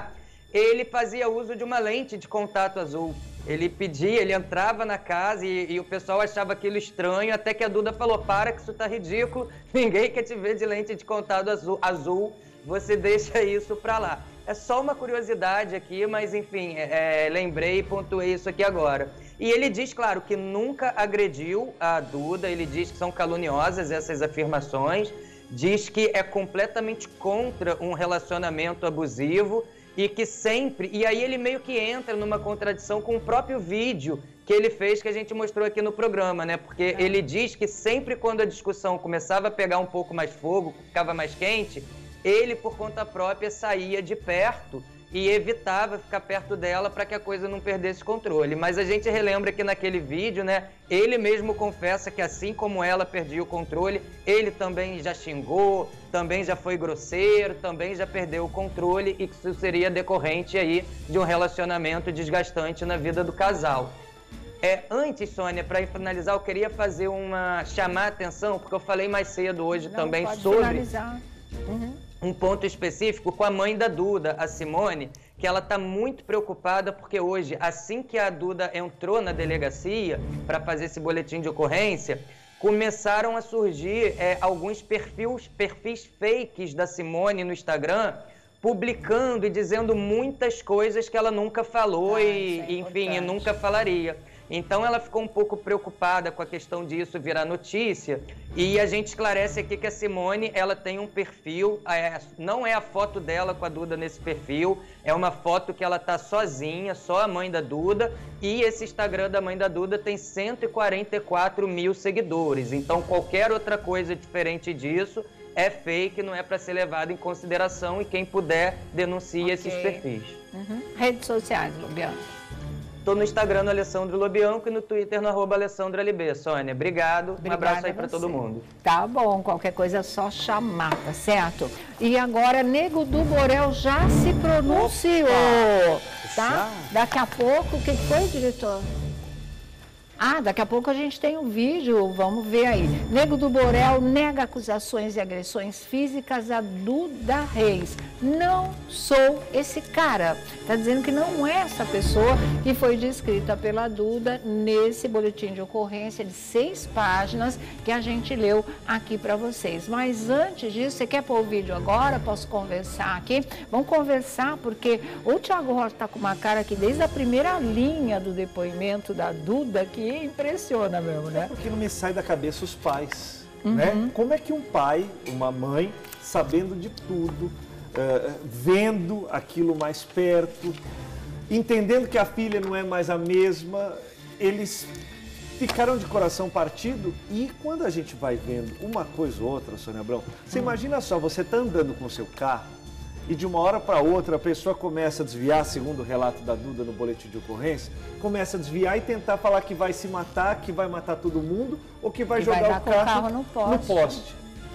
ele fazia uso de uma lente de contato azul. Ele pedia, ele entrava na casa e, e o pessoal achava aquilo estranho, até que a Duda falou, para que isso tá ridículo, ninguém quer te ver de lente de contato azul, azul você deixa isso pra lá. É só uma curiosidade aqui, mas enfim, é, lembrei e pontuei isso aqui agora. E ele diz, claro, que nunca agrediu a Duda, ele diz que são caluniosas essas afirmações, diz que é completamente contra um relacionamento abusivo e que sempre... E aí ele meio que entra numa contradição com o próprio vídeo que ele fez, que a gente mostrou aqui no programa, né? Porque ele diz que sempre quando a discussão começava a pegar um pouco mais fogo, ficava mais quente, ele, por conta própria, saía de perto e evitava ficar perto dela para que a coisa não perdesse controle. Mas a gente relembra que naquele vídeo, né, ele mesmo confessa que assim como ela perdia o controle, ele também já xingou, também já foi grosseiro, também já perdeu o controle e que isso seria decorrente aí de um relacionamento desgastante na vida do casal. É, antes, Sônia, para finalizar, eu queria fazer uma... chamar a atenção, porque eu falei mais cedo hoje não, também pode sobre... finalizar. Uhum. Um ponto específico com a mãe da Duda, a Simone, que ela está muito preocupada porque hoje, assim que a Duda entrou na delegacia para fazer esse boletim de ocorrência, começaram a surgir é, alguns perfis, perfis fakes da Simone no Instagram, publicando e dizendo muitas coisas que ela nunca falou ah, e, é enfim, e nunca falaria. Então ela ficou um pouco preocupada com a questão disso virar notícia e a gente esclarece aqui que a Simone, ela tem um perfil, é, não é a foto dela com a Duda nesse perfil, é uma foto que ela tá sozinha, só a mãe da Duda, e esse Instagram da mãe da Duda tem cento e quarenta e quatro mil seguidores, então qualquer outra coisa diferente disso é fake, não é para ser levado em consideração e quem puder denuncie okay. esses perfis. Uhum. Redes sociais, Lobianco. Estou no Instagram no Alessandro Lobianco e no Twitter no arroba Alessandro L B. Sônia, obrigado. Obrigada, um abraço aí para todo mundo. Tá bom, qualquer coisa é só chamar, tá certo? E agora, Nego do Borel já se pronunciou, Opa, tá? Já? Daqui a pouco, o que foi, diretor? Ah, daqui a pouco a gente tem um vídeo, vamos ver aí. Nego do Borel nega acusações e agressões físicas a Duda Reis. Não sou esse cara. Está dizendo que não é essa pessoa que foi descrita pela Duda nesse boletim de ocorrência de seis páginas que a gente leu aqui para vocês. Mas antes disso, você quer pôr o vídeo agora? Posso conversar aqui? Vamos conversar porque o Thiago Rocha está com uma cara aqui desde a primeira linha do depoimento da Duda que impressiona mesmo, né? É porque não me sai da cabeça os pais, uhum. né? Como é que um pai, uma mãe, sabendo de tudo, uh, vendo aquilo mais perto, entendendo que a filha não é mais a mesma, eles ficaram de coração partido e quando a gente vai vendo uma coisa ou outra, Sônia Abrão, você uhum. imagina só, você tá andando com o seu carro, e de uma hora para outra a pessoa começa a desviar, segundo o relato da Duda no boletim de ocorrência, começa a desviar e tentar falar que vai se matar, que vai matar todo mundo ou que vai e jogar vai o carro, o carro no, poste. no poste.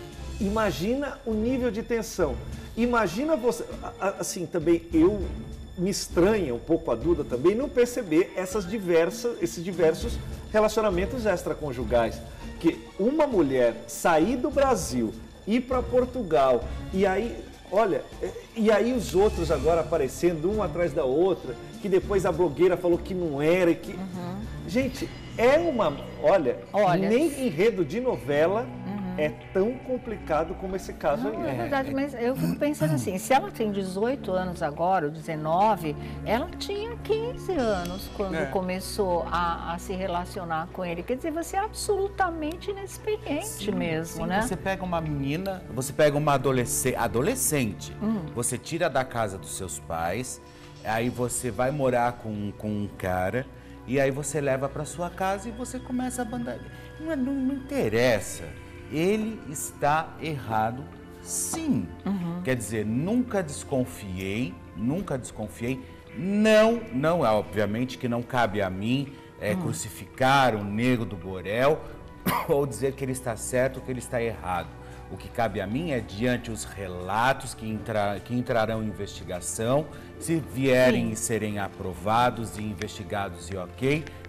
Imagina o nível de tensão. Imagina você, assim, também eu me estranha um pouco a Duda também não perceber essas diversas, esses diversos relacionamentos extraconjugais. Que uma mulher sair do Brasil, ir para Portugal e aí... Olha, e aí os outros agora aparecendo, um atrás da outra, que depois a blogueira falou que não era e que... Uhum. Gente, é uma... Olha, olha, nem enredo de novela uhum. é tão complicado como esse caso não, aí. É verdade, mas eu fico pensando assim, se ela tem dezoito anos agora, ou dezenove, ela tinha quinze anos quando é. começou a, a se relacionar com ele. Quer dizer, você é absolutamente inexperiente sim, mesmo, sim. né? Você pega uma menina, você pega uma adolescente, adolescente hum. você tira da casa dos seus pais, aí você vai morar com, com um cara, e aí você leva para sua casa e você começa a bandar. Não, não, não interessa. Ele está errado, sim. Uhum. Quer dizer, nunca desconfiei, nunca desconfiei. Não, não é obviamente que não cabe a mim é, uhum. crucificar o Nego do Borel ou dizer que ele está certo ou que ele está errado. O que cabe a mim é, diante os relatos que, entra, que entrarão em investigação, se vierem Sim. e serem aprovados e investigados e ok,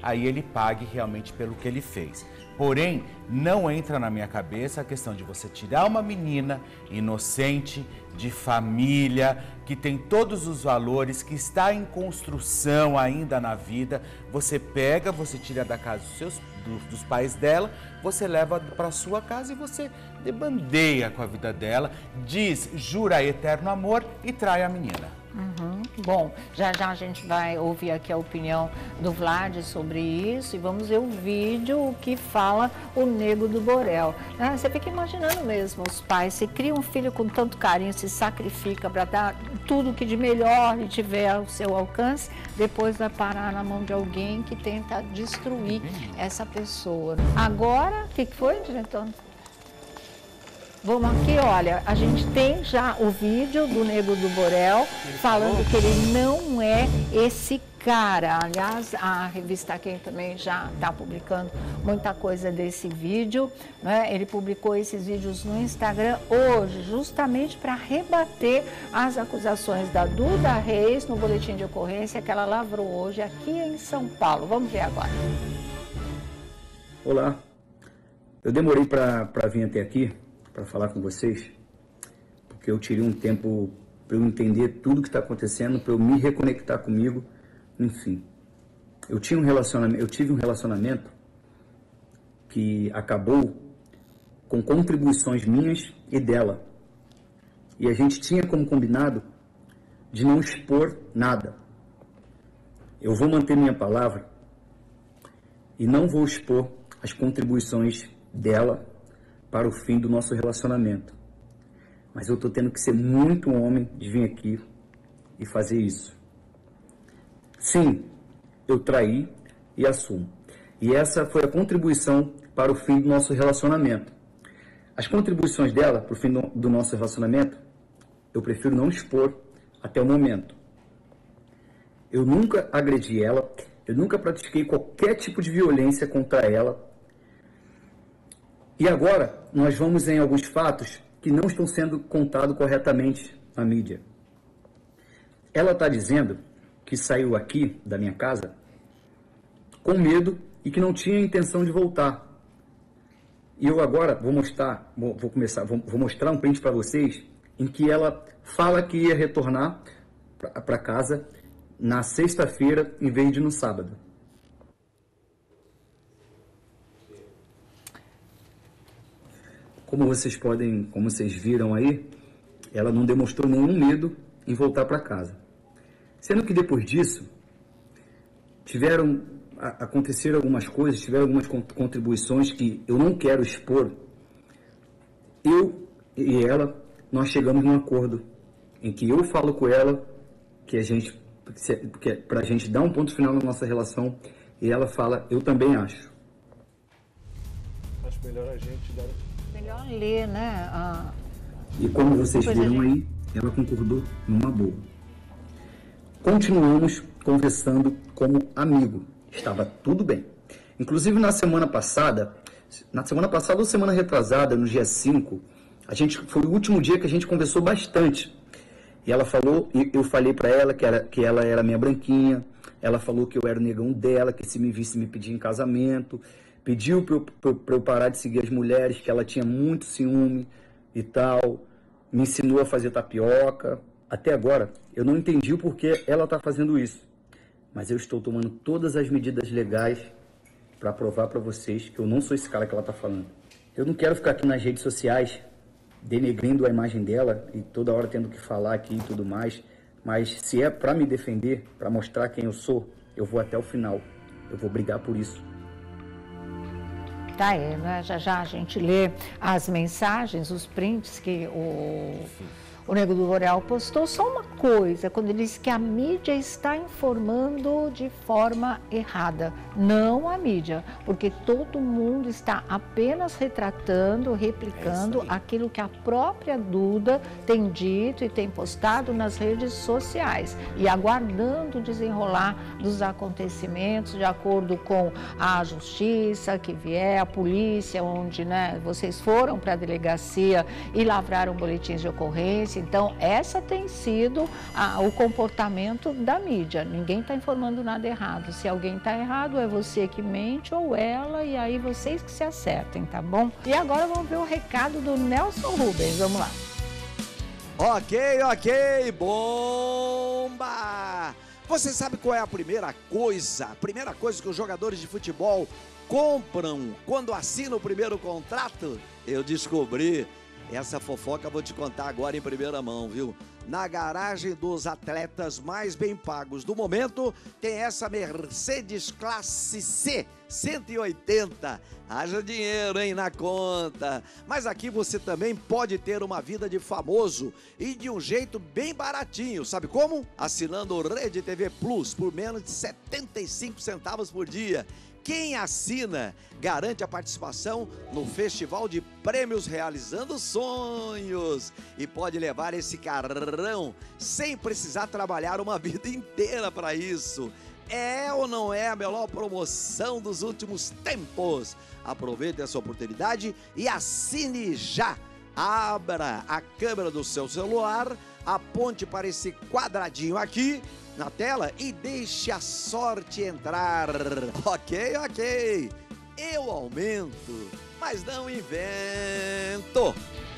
aí ele pague realmente pelo que ele fez. Porém, não entra na minha cabeça a questão de você tirar uma menina inocente, de família, que tem todos os valores, que está em construção ainda na vida, você pega, você tira da casa dos, seus, do, dos pais dela, você leva para sua casa e você debandeia com a vida dela, diz, jura eterno amor e trai a menina. Uhum. Bom, já já a gente vai ouvir aqui a opinião do Vlad sobre isso e vamos ver o vídeo que fala o Nego do Borel. Ah, você fica imaginando mesmo, os pais, se cria um filho com tanto carinho, se sacrifica para dar tudo que de melhor e tiver ao seu alcance, depois vai parar na mão de alguém que tenta destruir essa pessoa. Agora, o que foi, diretor? Vamos aqui, olha, a gente tem já o vídeo do Nego do Borel falando que ele não é esse cara. Aliás, a revista Quem também já está publicando muita coisa desse vídeo, né? Ele publicou esses vídeos no Instagram hoje, justamente para rebater as acusações da Duda Reis no boletim de ocorrência que ela lavrou hoje aqui em São Paulo. Vamos ver agora. Olá, eu demorei para vir até aqui para falar com vocês, porque eu tirei um tempo para eu entender tudo que está acontecendo, para eu me reconectar comigo, enfim. Eu, tinha um relacionamento, eu tive um relacionamento que acabou com contribuições minhas e dela. E a gente tinha como combinado de não expor nada. Eu vou manter minha palavra e não vou expor as contribuições dela para o fim do nosso relacionamento. Mas eu estou tendo que ser muito homem de vir aqui e fazer isso. Sim, eu traí e assumo. E essa foi a contribuição para o fim do nosso relacionamento. As contribuições dela para o fim do, do nosso relacionamento, eu prefiro não expor até o momento. Eu nunca agredi ela, eu nunca pratiquei qualquer tipo de violência contra ela. E agora, nós vamos em alguns fatos que não estão sendo contados corretamente na mídia. Ela está dizendo que saiu aqui da minha casa com medo e que não tinha intenção de voltar. E eu agora vou mostrar, vou, vou começar, vou, vou mostrar um print para vocês em que ela fala que ia retornar para casa na sexta-feira em vez de no sábado. Como vocês podem, como vocês viram aí, ela não demonstrou nenhum medo em voltar para casa. Sendo que depois disso, tiveram, a, aconteceram algumas coisas, tiveram algumas contribuições que eu não quero expor. Eu e ela, nós chegamos num acordo em que eu falo com ela que a gente, que é para a gente dar um ponto final na nossa relação, e ela fala, eu também acho. Acho melhor a gente dar... Melhor ler, né? Ah, e como vocês viram aí, ela concordou numa boa. Continuamos conversando como amigo. Estava tudo bem. Inclusive na semana passada, na semana passada ou semana retrasada, no dia cinco, a gente, foi o último dia que a gente conversou bastante. E ela falou, eu falei para ela que, era, que ela era minha branquinha, ela falou que eu era o negão dela, que se me visse me pedia em casamento, pediu para eu, eu parar de seguir as mulheres, que ela tinha muito ciúme e tal, me ensinou a fazer tapioca. Até agora, eu não entendi o porquê ela está fazendo isso, mas eu estou tomando todas as medidas legais para provar para vocês que eu não sou esse cara que ela está falando. Eu não quero ficar aqui nas redes sociais denegrindo a imagem dela e toda hora tendo que falar aqui e tudo mais, mas se é para me defender, para mostrar quem eu sou, eu vou até o final, eu vou brigar por isso. Tá aí, né? Já já a gente lê as mensagens, os prints que o, o Nego do Borel postou. Só uma coisa, quando ele diz que a mídia está informando de forma errada. Não a mídia, porque todo mundo está apenas retratando, replicando é aquilo que a própria Duda tem dito e tem postado nas redes sociais e aguardando o desenrolar dos acontecimentos de acordo com a justiça que vier, a polícia, onde, né, vocês foram para a delegacia e lavraram boletins de ocorrência acontece. Então, essa tem sido a, o comportamento da mídia. Ninguém está informando nada errado. Se alguém está errado, é você que mente ou ela, e aí vocês que se acertem, tá bom? E agora vamos ver o recado do Nelson Rubens. Vamos lá. Ok, ok, bomba! Você sabe qual é a primeira coisa, a primeira coisa que os jogadores de futebol compram quando assinam o primeiro contrato? Eu descobri. Essa fofoca eu vou te contar agora em primeira mão, viu? Na garagem dos atletas mais bem pagos do momento, tem essa Mercedes Classe C, cento e oitenta. Haja dinheiro, hein, na conta. Mas aqui você também pode ter uma vida de famoso e de um jeito bem baratinho. Sabe como? Assinando o Rede T V Plus por menos de setenta e cinco centavos por dia. Quem assina garante a participação no Festival de Prêmios Realizando Sonhos e pode levar esse carrão sem precisar trabalhar uma vida inteira para isso. É ou não é a melhor promoção dos últimos tempos? Aproveite essa oportunidade e assine já. Abra a câmera do seu celular, aponte para esse quadradinho aqui na tela e deixe a sorte entrar. Ok, ok. Eu aumento, mas não invento.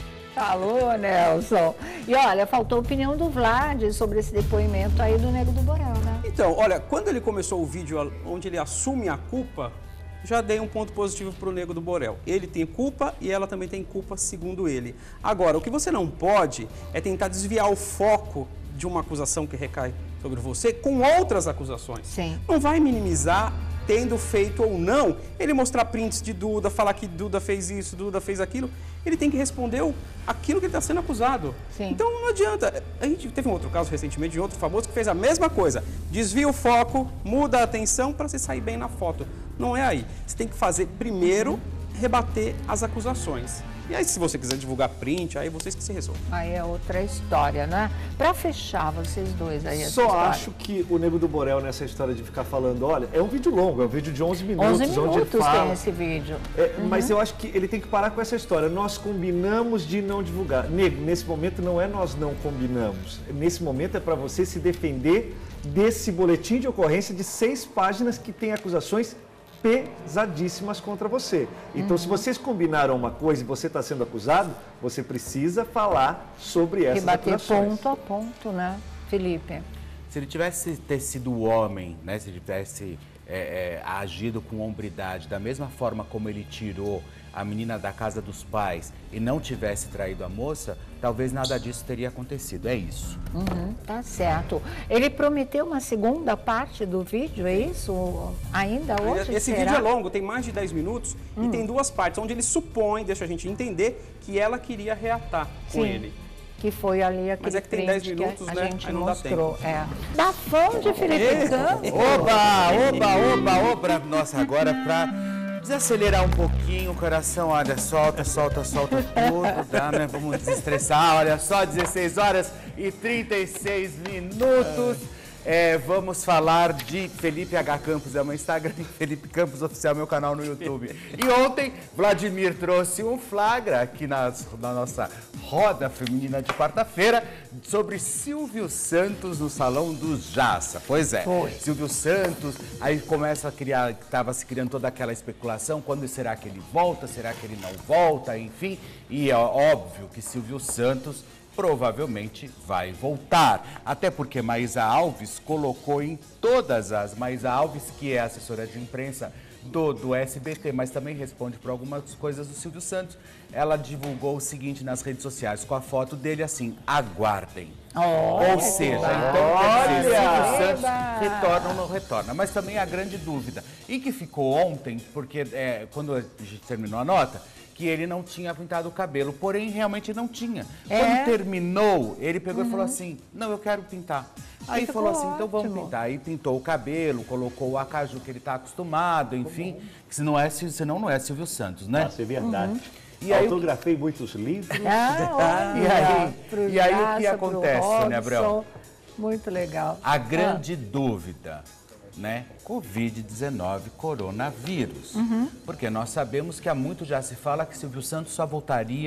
Falou, Nelson. E olha, faltou a opinião do Vlad sobre esse depoimento aí do Nego do Borel, né? Então, olha, quando ele começou o vídeo onde ele assume a culpa, já dei um ponto positivo para o Nego do Borel. Ele tem culpa e ela também tem culpa, segundo ele. Agora, o que você não pode é tentar desviar o foco de uma acusação que recai sobre você com outras acusações. Sim. Não vai minimizar tendo feito ou não, ele mostrar prints de Duda, falar que Duda fez isso, Duda fez aquilo. Ele tem que responder aquilo que ele está sendo acusado. Sim. Então não adianta. A gente teve um outro caso recentemente de outro famoso que fez a mesma coisa. Desvia o foco, muda a atenção para você sair bem na foto. Não é aí. Você tem que fazer primeiro, rebater as acusações. E aí, se você quiser divulgar print, aí vocês que se resolvem. Aí é outra história, né? Pra fechar, vocês dois aí, essa Só história. acho que o Nego do Borel, nessa história de ficar falando, olha, é um vídeo longo, é um vídeo de onze minutos. onze onde ele minutos fala. tem esse vídeo. É, Uhum. Mas eu acho que ele tem que parar com essa história. Nós combinamos de não divulgar. Nego, nesse momento não é nós não combinamos. Nesse momento é para você se defender desse boletim de ocorrência de seis páginas que tem acusações pesadíssimas contra você. Então, uhum. se vocês combinaram uma coisa e você está sendo acusado, você precisa falar sobre essas Rebater acusações. ponto a ponto, né, Felipe? Se ele tivesse ter sido o homem, né, se ele tivesse é, é, agido com hombridade, da mesma forma como ele tirou a menina da casa dos pais e não tivesse traído a moça, talvez nada disso teria acontecido. É isso. Uhum, tá certo. Ele prometeu uma segunda parte do vídeo, é isso? Ainda hoje? Esse será? vídeo é longo, tem mais de dez minutos hum. e tem duas partes, onde ele supõe, deixa a gente entender, que ela queria reatar com Sim. ele. Que foi ali aquele Mas é que tem dez print minutos, que a né? gente Aí não dá mostrou. tempo. É. Da fã de Felipe Campos. Oba, oba, oba, oba. Nossa, agora pra desacelerar um pouquinho o coração, olha, solta, solta, solta tudo, tá, né? Vamos desestressar, olha só, dezesseis horas e trinta e seis minutos. É, vamos falar de Felipe H. Campos, é o meu Instagram, Felipe Campos Oficial, meu canal no YouTube. E ontem, Vladimir trouxe um flagra aqui na, na nossa roda feminina de quarta-feira sobre Silvio Santos no Salão do Jaça. Pois é, Foi. Silvio Santos, aí começa a criar, estava se criando toda aquela especulação, quando será que ele volta, será que ele não volta, enfim. E é óbvio que Silvio Santos provavelmente vai voltar. Até porque Maísa Alves colocou em todas as... Maísa Alves, que é assessora de imprensa do, do S B T, mas também responde por algumas coisas do Silvio Santos. Ela divulgou o seguinte nas redes sociais, com a foto dele assim, aguardem. Oh, ou seja, então quer dizer, Silvio Santos retorna ou não retorna. Mas também a grande dúvida, e que ficou ontem, porque é, quando a gente terminou a nota, que ele não tinha pintado o cabelo, porém realmente não tinha. É? Quando terminou, ele pegou uhum. e falou assim, não, eu quero pintar. Aí ficou falou assim, então vamos ótimo. pintar. Aí pintou o cabelo, colocou o acaju que ele está acostumado, enfim, que se não é, senão não é Silvio Santos, né? Nossa, é verdade. Uhum. E aí, autografei muitos livros. Ah, olha, e aí, pro e aí o que Jaça, acontece, pro né, Abrão? Muito legal. A grande ah. dúvida, né? covid dezenove, coronavírus. Uhum. Porque nós sabemos que há muito já se fala que Silvio Santos só voltaria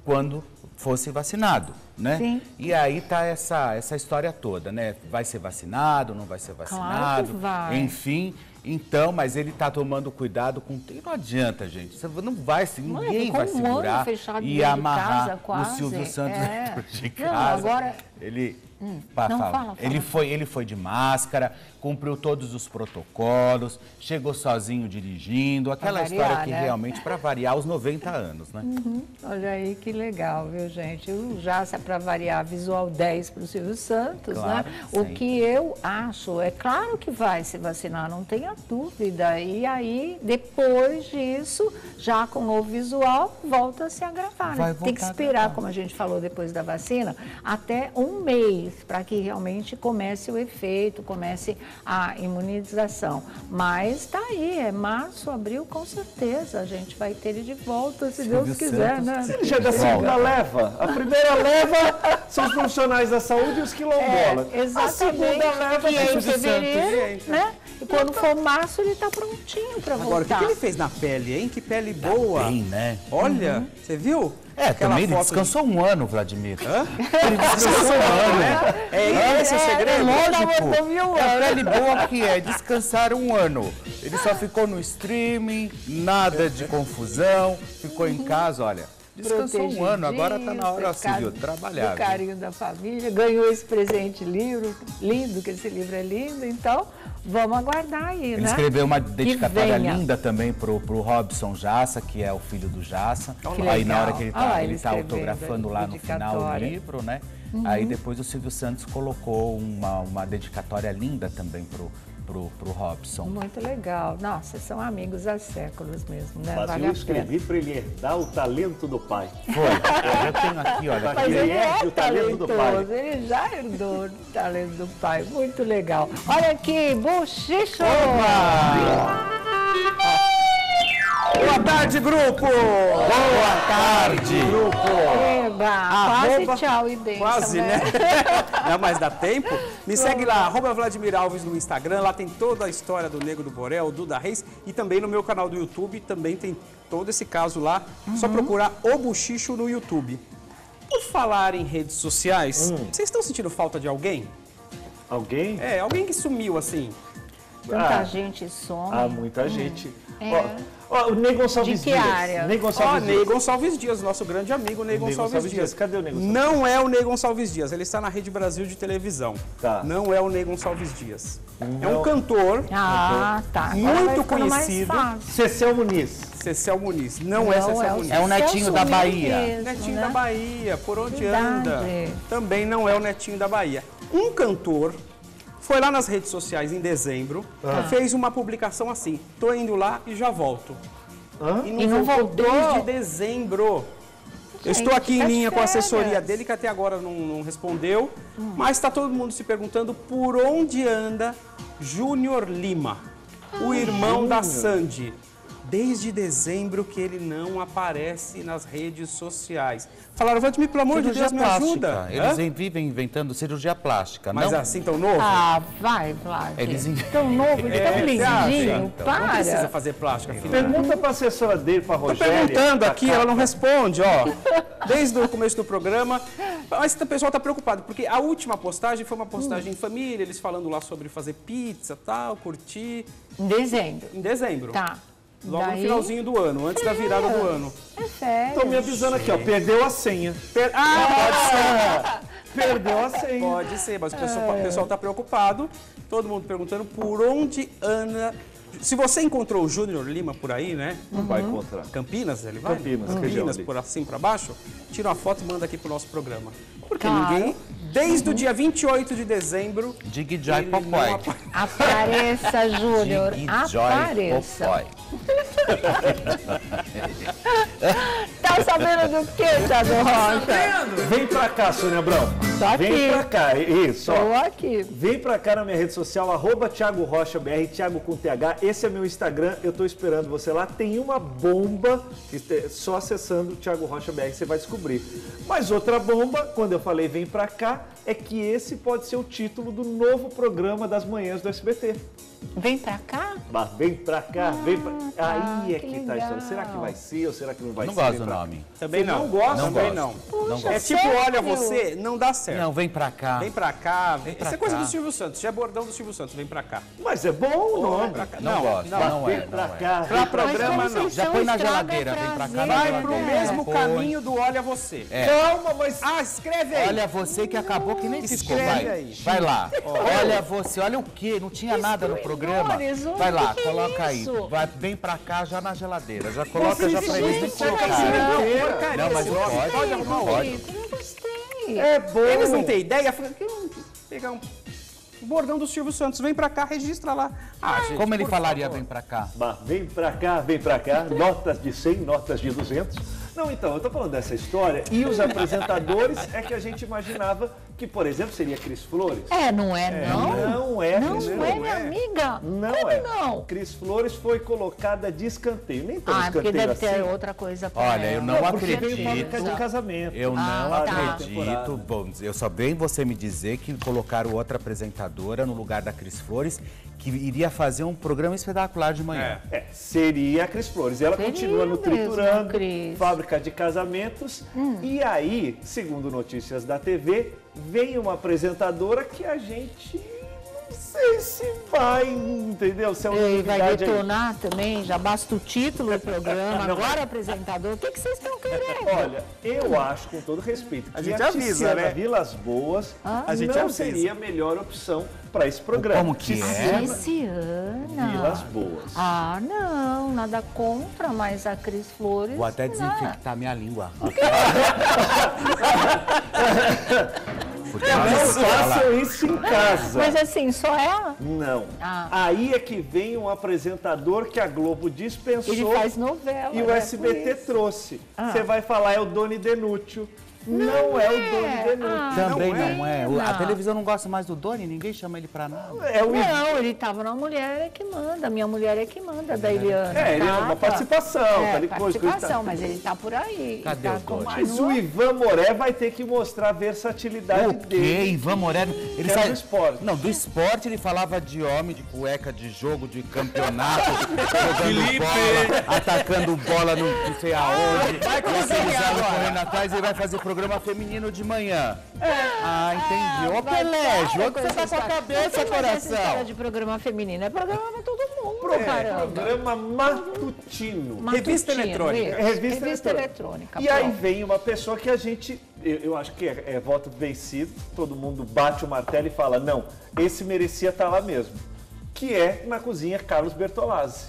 quando fosse vacinado, né? Sim. E aí tá essa, essa história toda, né? Vai ser vacinado, não vai ser vacinado, Claro que vai. enfim. Então, mas ele tá tomando cuidado com... E não adianta, gente. Você não vai, ninguém vai ficou um ano segurar fechado e dentro de amarrar casa, o quase. Silvio Santos É. dentro de Não, casa. agora- Ele... Hum, Pá, não, fala. fala, fala. Ele foi, ele foi de máscara, cumpriu todos os protocolos, chegou sozinho dirigindo, aquela variar, história que né? realmente, para variar, aos noventa anos, né? Uhum. Olha aí que legal, viu, gente? O Jassa, para variar, visual dez para o Silvio Santos, Claro, né? sim. O que eu acho, é claro que vai se vacinar, não tenha dúvida. E aí, depois disso, já com o visual, volta-se a gravar. Vai Né? Tem que voltar a esperar, gravar. como a gente falou depois da vacina, até um mês, para que realmente comece o efeito, comece a imunização. Mas está aí, é março, abril, com certeza. A gente vai ter ele de volta, se Silvio Deus quiser, Santos. né? Ele já é da segunda leva. A primeira leva são os profissionais da saúde e os quilombolas. É, exatamente. A segunda leva que é em Silvio Santos. fevereiro, né? E quando for março, ele está prontinho para Agora, o que, voltar. que ele fez na pele, hein? Que pele boa. Bem, né? Olha, você viu? É, Aquela também ele foto descansou um ano, Vladimir. Hã? Ele descansou um ano. É esse o segredo? É lógico. um É a ano. pele boa que é descansar um ano. Ele só ficou no streaming, nada de confusão, ficou em casa, olha. Descansou um ano, agora tá na hora, assim, viu, trabalhar. O carinho da família, ganhou esse presente livro, lindo, que esse livro é lindo, então vamos aguardar aí, Ele né? escreveu uma Que dedicatória venha. linda também pro, pro Robson Jassa, que é o filho do Jassa. Que Aí na legal. hora que ele Olha tá, lá, ele ele tá escrevendo autografando a lá no final o dedicatória. livro, né? Uhum. Aí depois o Silvio Santos colocou uma, uma dedicatória linda também pro, pro, pro Robson. Muito legal. Nossa, são amigos há séculos mesmo, né? Mas Vale eu a pena. escrevi para ele herdar o talento do pai. Foi. Eu tenho aqui, olha. Mas Ele ele herde é o talento do pai. talentoso, ele já herdou o talento do pai. Muito legal. Olha aqui, bochicho! Boa tarde, grupo! Boa tarde! Eba, Arroba- quase tchau e beijo. Quase, né? Não, mas dá tempo. Me segue lá, arroba Vladimir Alves no Instagram. Lá tem toda a história do Nego do Borel, Duda Reis. E também no meu canal do YouTube, também tem todo esse caso lá. Só procurar O Buchicho no YouTube. Por falar em redes sociais, vocês estão sentindo falta de alguém? Alguém? É, alguém que sumiu assim. Tanta Ah, gente some. Há muita gente. É. Ó, ó, o Ney Gonçalves De que Dias. área? Ney Ó, Gonçalves Ney Dias. Gonçalves Dias, nosso grande amigo Ney Ney Gonçalves, Gonçalves Dias. Dias. Cadê o Ney Gonçalves Não é o Ney Gonçalves Dias, ele está na Rede Brasil de televisão. Tá. Não é o Ney Gonçalves Dias. É Não. um cantor Ah, tá. Agora Muito vai ficando mais conhecido. fácil. Cecel Muniz. Cecel Muniz. Não, é Cecel é o Muniz. É o netinho da Celso Bahia. mesmo, Netinho né? da Bahia, por onde Verdade. anda? Também não é o Netinho da Bahia. Um cantor foi lá nas redes sociais em dezembro, Ah. fez uma publicação assim: tô indo lá e já volto. Hã? E não, E não voltou, voltou? desde dezembro. Eu Gente, estou aqui em tá de linha com a assessoria férias. dele, que até agora não, não respondeu, Hum. mas está todo mundo se perguntando por onde anda Júnior Lima, o irmão da Sandy. Desde dezembro que ele não aparece nas redes sociais. Falaram, Vladimir, pelo amor de Cirurgia Deus, me plástica. ajuda. Eles Hã? vivem inventando cirurgia plástica. Mas não... assim tão novo? Ah, vai, Vlad. Eles in- Tão novo, tão É, você acha? lindinho. Então, não precisa Para. fazer plástica, filho. Pergunta para a assessora dele, para a Tô Rogéria. perguntando a aqui, Cata. ela não responde, ó. Desde o começo do programa. Mas o pessoal tá preocupado, porque a última postagem foi uma postagem em família, eles falando lá sobre fazer pizza, tal, curtir, Em dezembro. em dezembro. Tá. Logo Daí- no finalzinho do ano, antes da virada do ano. É sério. Estão me avisando aqui, ó. Perdeu a senha. Per- Ah, Perdeu a senha. pode ser, mas o pessoal, o pessoal tá preocupado, todo mundo perguntando por onde anda. Se você encontrou o Júnior Lima por aí, né? Não vai encontrar. Campinas, ele vai? Campinas, região Campinas, ali. por assim para baixo, tira uma foto e manda aqui pro nosso programa. Porque Claro. ninguém, desde o dia vinte e oito de dezembro, Dig Joy ele não Popói. apa- Apareça, Júnior. Dig Joy Apareça. Popói. Tá sabendo do que, Thiago Rocha? Vem pra cá, Sônia Abrão. Tô aqui. Vem pra cá, isso. ó. Tô aqui. Vem pra cá na minha rede social, arroba Thiago Rocha B R, Thiago com T H. Esse é meu Instagram, eu tô esperando você lá. Tem uma bomba, só acessando o Thiago Rocha B R você vai descobrir. Mas outra bomba, quando eu falei vem pra cá, é que esse pode ser o título do novo programa das manhãs do S B T. Vem pra cá? Mas vem pra cá, ah, vem pra... Aí é que que tá a história. Será que vai ser ou será que não vai não ser? Não gosto do nome. Também Você não. não gosta? Não Também não. Puxa, não gosto. É tipo, sério? olha você, não dá certo. Não, vem pra cá. Vem pra cá. Vem pra Isso é coisa cá. do Silvio Santos. Já é bordão do Silvio Santos. Vem pra cá. Mas é bom o nome. Pra cá. Não, gosto, não, não Vem é. pra Não cá. é. Pra programa, Mas não. vocês Já são põe na estraga geladeira, vem pra cá. prazer. na Vai geladeira. pro mesmo Põe. caminho do olha você. É. Calma, mas... Ah, escreve aí. Olha você que acabou que nem piscou. Escreve Vai, aí. vai lá. Olha você, olha o quê? Não tinha nada no programa. Destruidores, Vai lá, que que é coloca aí. isso? Vai bem pra cá já na geladeira. Já coloca Vocês já pra eles nem gente, colocar. mas Não, porcaria. Não, mas esse pode. nome. Pode arrumar outro. Rodrigo, não gostei. É bom. Eles não têm ideia? Falaram que eu pegar um bordão do Silvio Santos. Vem pra cá, registra lá. Ah, gente, Como ele por falaria favor. vem pra cá? Bah, vem pra cá, vem pra cá, notas de cem, notas de duzentos. Não, então, eu tô falando dessa história e os apresentadores é que a gente imaginava que, por exemplo, seria Cris Flores. É, não é, não? Não é, Não Cris é, Flores. minha amiga? Não Como é. não? Cris Flores foi colocada de escanteio. Nem tão Ah, porque escanteio deve assim. ter outra coisa pra Olha, ela. eu não porque veio uma acredito. época de casamento. Eu Ah, não tá. acredito. Bom, eu só bem você me dizer que colocaram outra apresentadora no lugar da Cris Flores, que iria fazer um programa espetacular de manhã. É, seria a Cris Flores. Ela Seria continua no mesmo, Triturando, Cris. Fábrica de Casamentos. E aí, segundo notícias da T V, vem uma apresentadora que a gente não sei se vai, entendeu? Se é uma Ele vai novidade aí. detonar também, já basta o título do programa, agora apresentador. O que, que vocês estão querendo? Olha, eu acho, com todo respeito, que A gente avisa, Tiziana né? Vilas Boas Ah. A gente não avisa. seria a melhor opção para esse programa. Como que é? Tiziana Luciana. Vilas Boas. Ah, não, nada contra, mas a Cris Flores... Vou até não. desinfectar minha língua. Porque Não olha, façam isso em casa. Mas assim, só ela? Não. Ah. Aí é que vem um apresentador que a Globo dispensou Ele faz novela. e o né, S B T por isso. trouxe. Ah. Você vai falar, é o Doni Denútil. Não, é o Doni Denútil. Ah, Também não não é. O- A Não. televisão não gosta mais do Doni, ninguém chama ele pra nada. É o Não, ele tava na Mulher é que manda. Minha Mulher é que manda, da Eliana. É, ele é uma Tava. participação, É, tá ali com coisa que ele tá- participação, mas ele tá por aí. Cadê tá, o Doni? Mas continua. o Ivan Moré vai ter que mostrar a versatilidade O dele. quê? Ivan Moreno? Ele Que era sai- do esporte. Não, do esporte ele falava de homem, de cueca, de jogo, de campeonato, jogando bola, atacando bola no não sei aonde. Vai correndo atrás e vai fazer programa feminino de manhã. Ah, entendi. Ô, Vai, Pelégio, para onde você essa tá com a história. cabeça, Não tem mais essa história coração? de programa feminino. É programa pra todo mundo, É, caramba. programa matutino. Matutino, Revista eletrônica. isso. Revista, Revista eletrônica. eletrônica. E aí pronto. vem uma pessoa que a gente, eu, eu acho que é, é voto vencido, todo mundo bate o martelo e fala, não, esse merecia estar lá mesmo. Que é na cozinha Carlos Bertolazzi.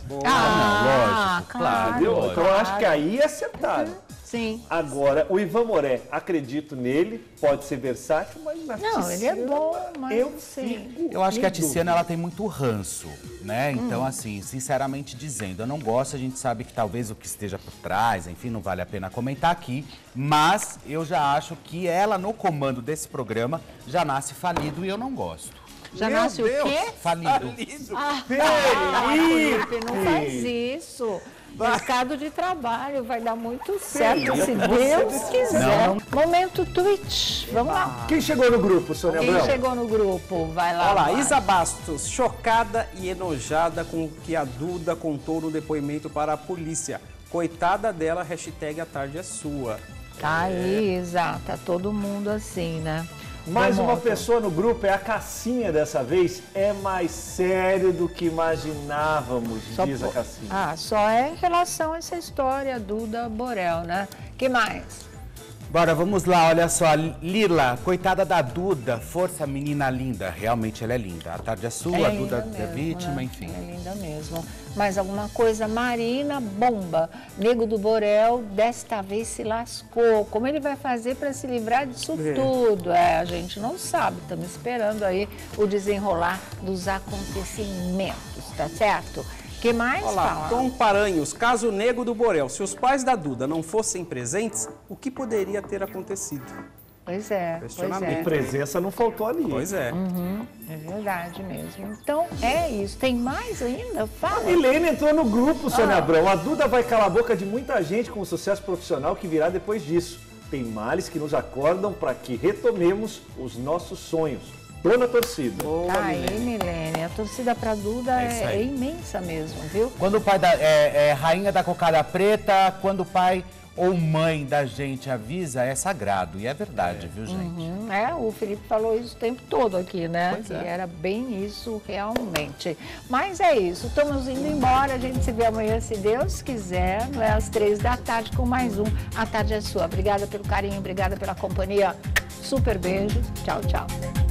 Ah, lógico, claro. Entendeu? Então eu acho que aí é acertado. Sim. Agora, o Ivan Moré, acredito nele, pode ser versátil, mas na Não, ele é Tiziana, bom, mas eu sim. fico Eu acho que a em Tiziana dúvida. ela tem muito ranço, né? Então, assim, sinceramente dizendo, eu não gosto, a gente sabe que talvez o que esteja por trás, enfim, não vale a pena comentar aqui, mas eu já acho que ela, no comando desse programa, já nasce falido e eu não gosto. Já Meu nasce Deus. o quê? Falido. Ah, Felipe! Felipe, não faz isso. Mercado de trabalho vai dar muito certo, se Deus quiser. Não. Momento Twitch. Vamos lá. Quem chegou no grupo, Sônia Quem Abrão? chegou no grupo? Vai lá. Olha lá, vai. Isa Bastos, chocada e enojada com o que a Duda contou no depoimento para a polícia. Coitada dela, hashtag a tarde é sua. Tá aí, Isa. Tá todo mundo assim, né? Mais uma Vamos. pessoa no grupo, é a Cassinha dessa vez. É mais sério do que imaginávamos, Só diz a po- Cassinha. Ah, só é em relação a essa história Duda Borel, né? Que mais? Bora, vamos lá, olha só, Lila, coitada da Duda, força menina linda, realmente ela é linda. A tarde é sua, Ela a é Duda linda é mesmo, vítima, né? enfim. É linda mesmo. Mais alguma coisa? Marina Bomba. Nego do Borel, desta vez se lascou. Como ele vai fazer para se livrar disso tudo? É, a gente não sabe. Estamos esperando aí o desenrolar dos acontecimentos, tá certo? Que mais? Olha lá, Fala. Tom Paranhos, caso Nego do Borel. Se os pais da Duda não fossem presentes, o que poderia ter acontecido? Pois é, pois Questionamento. é. E presença não faltou ali. Pois é. Uhum, é verdade mesmo. Então, é isso. Tem mais ainda? A Fala. Milene entrou no grupo, Sônia Ah. Abrão. A Duda vai calar a boca de muita gente com o sucesso profissional que virá depois disso. Tem males que nos acordam para que retomemos os nossos sonhos. Tô na torcida. Tá aí, Milene. A torcida pra Duda É isso é, aí. é imensa mesmo, viu? Quando o pai da, é, é rainha da cocada preta, quando o pai ou mãe da gente avisa, é sagrado. E é verdade, viu, gente? Uhum, é, o Felipe falou isso o tempo todo aqui, né? Pois que é. era bem isso realmente. Mas é isso, estamos indo embora. A gente se vê amanhã, se Deus quiser, não é às três da tarde com mais um. A tarde é sua. Obrigada pelo carinho, obrigada pela companhia. Super beijo. Tchau, tchau.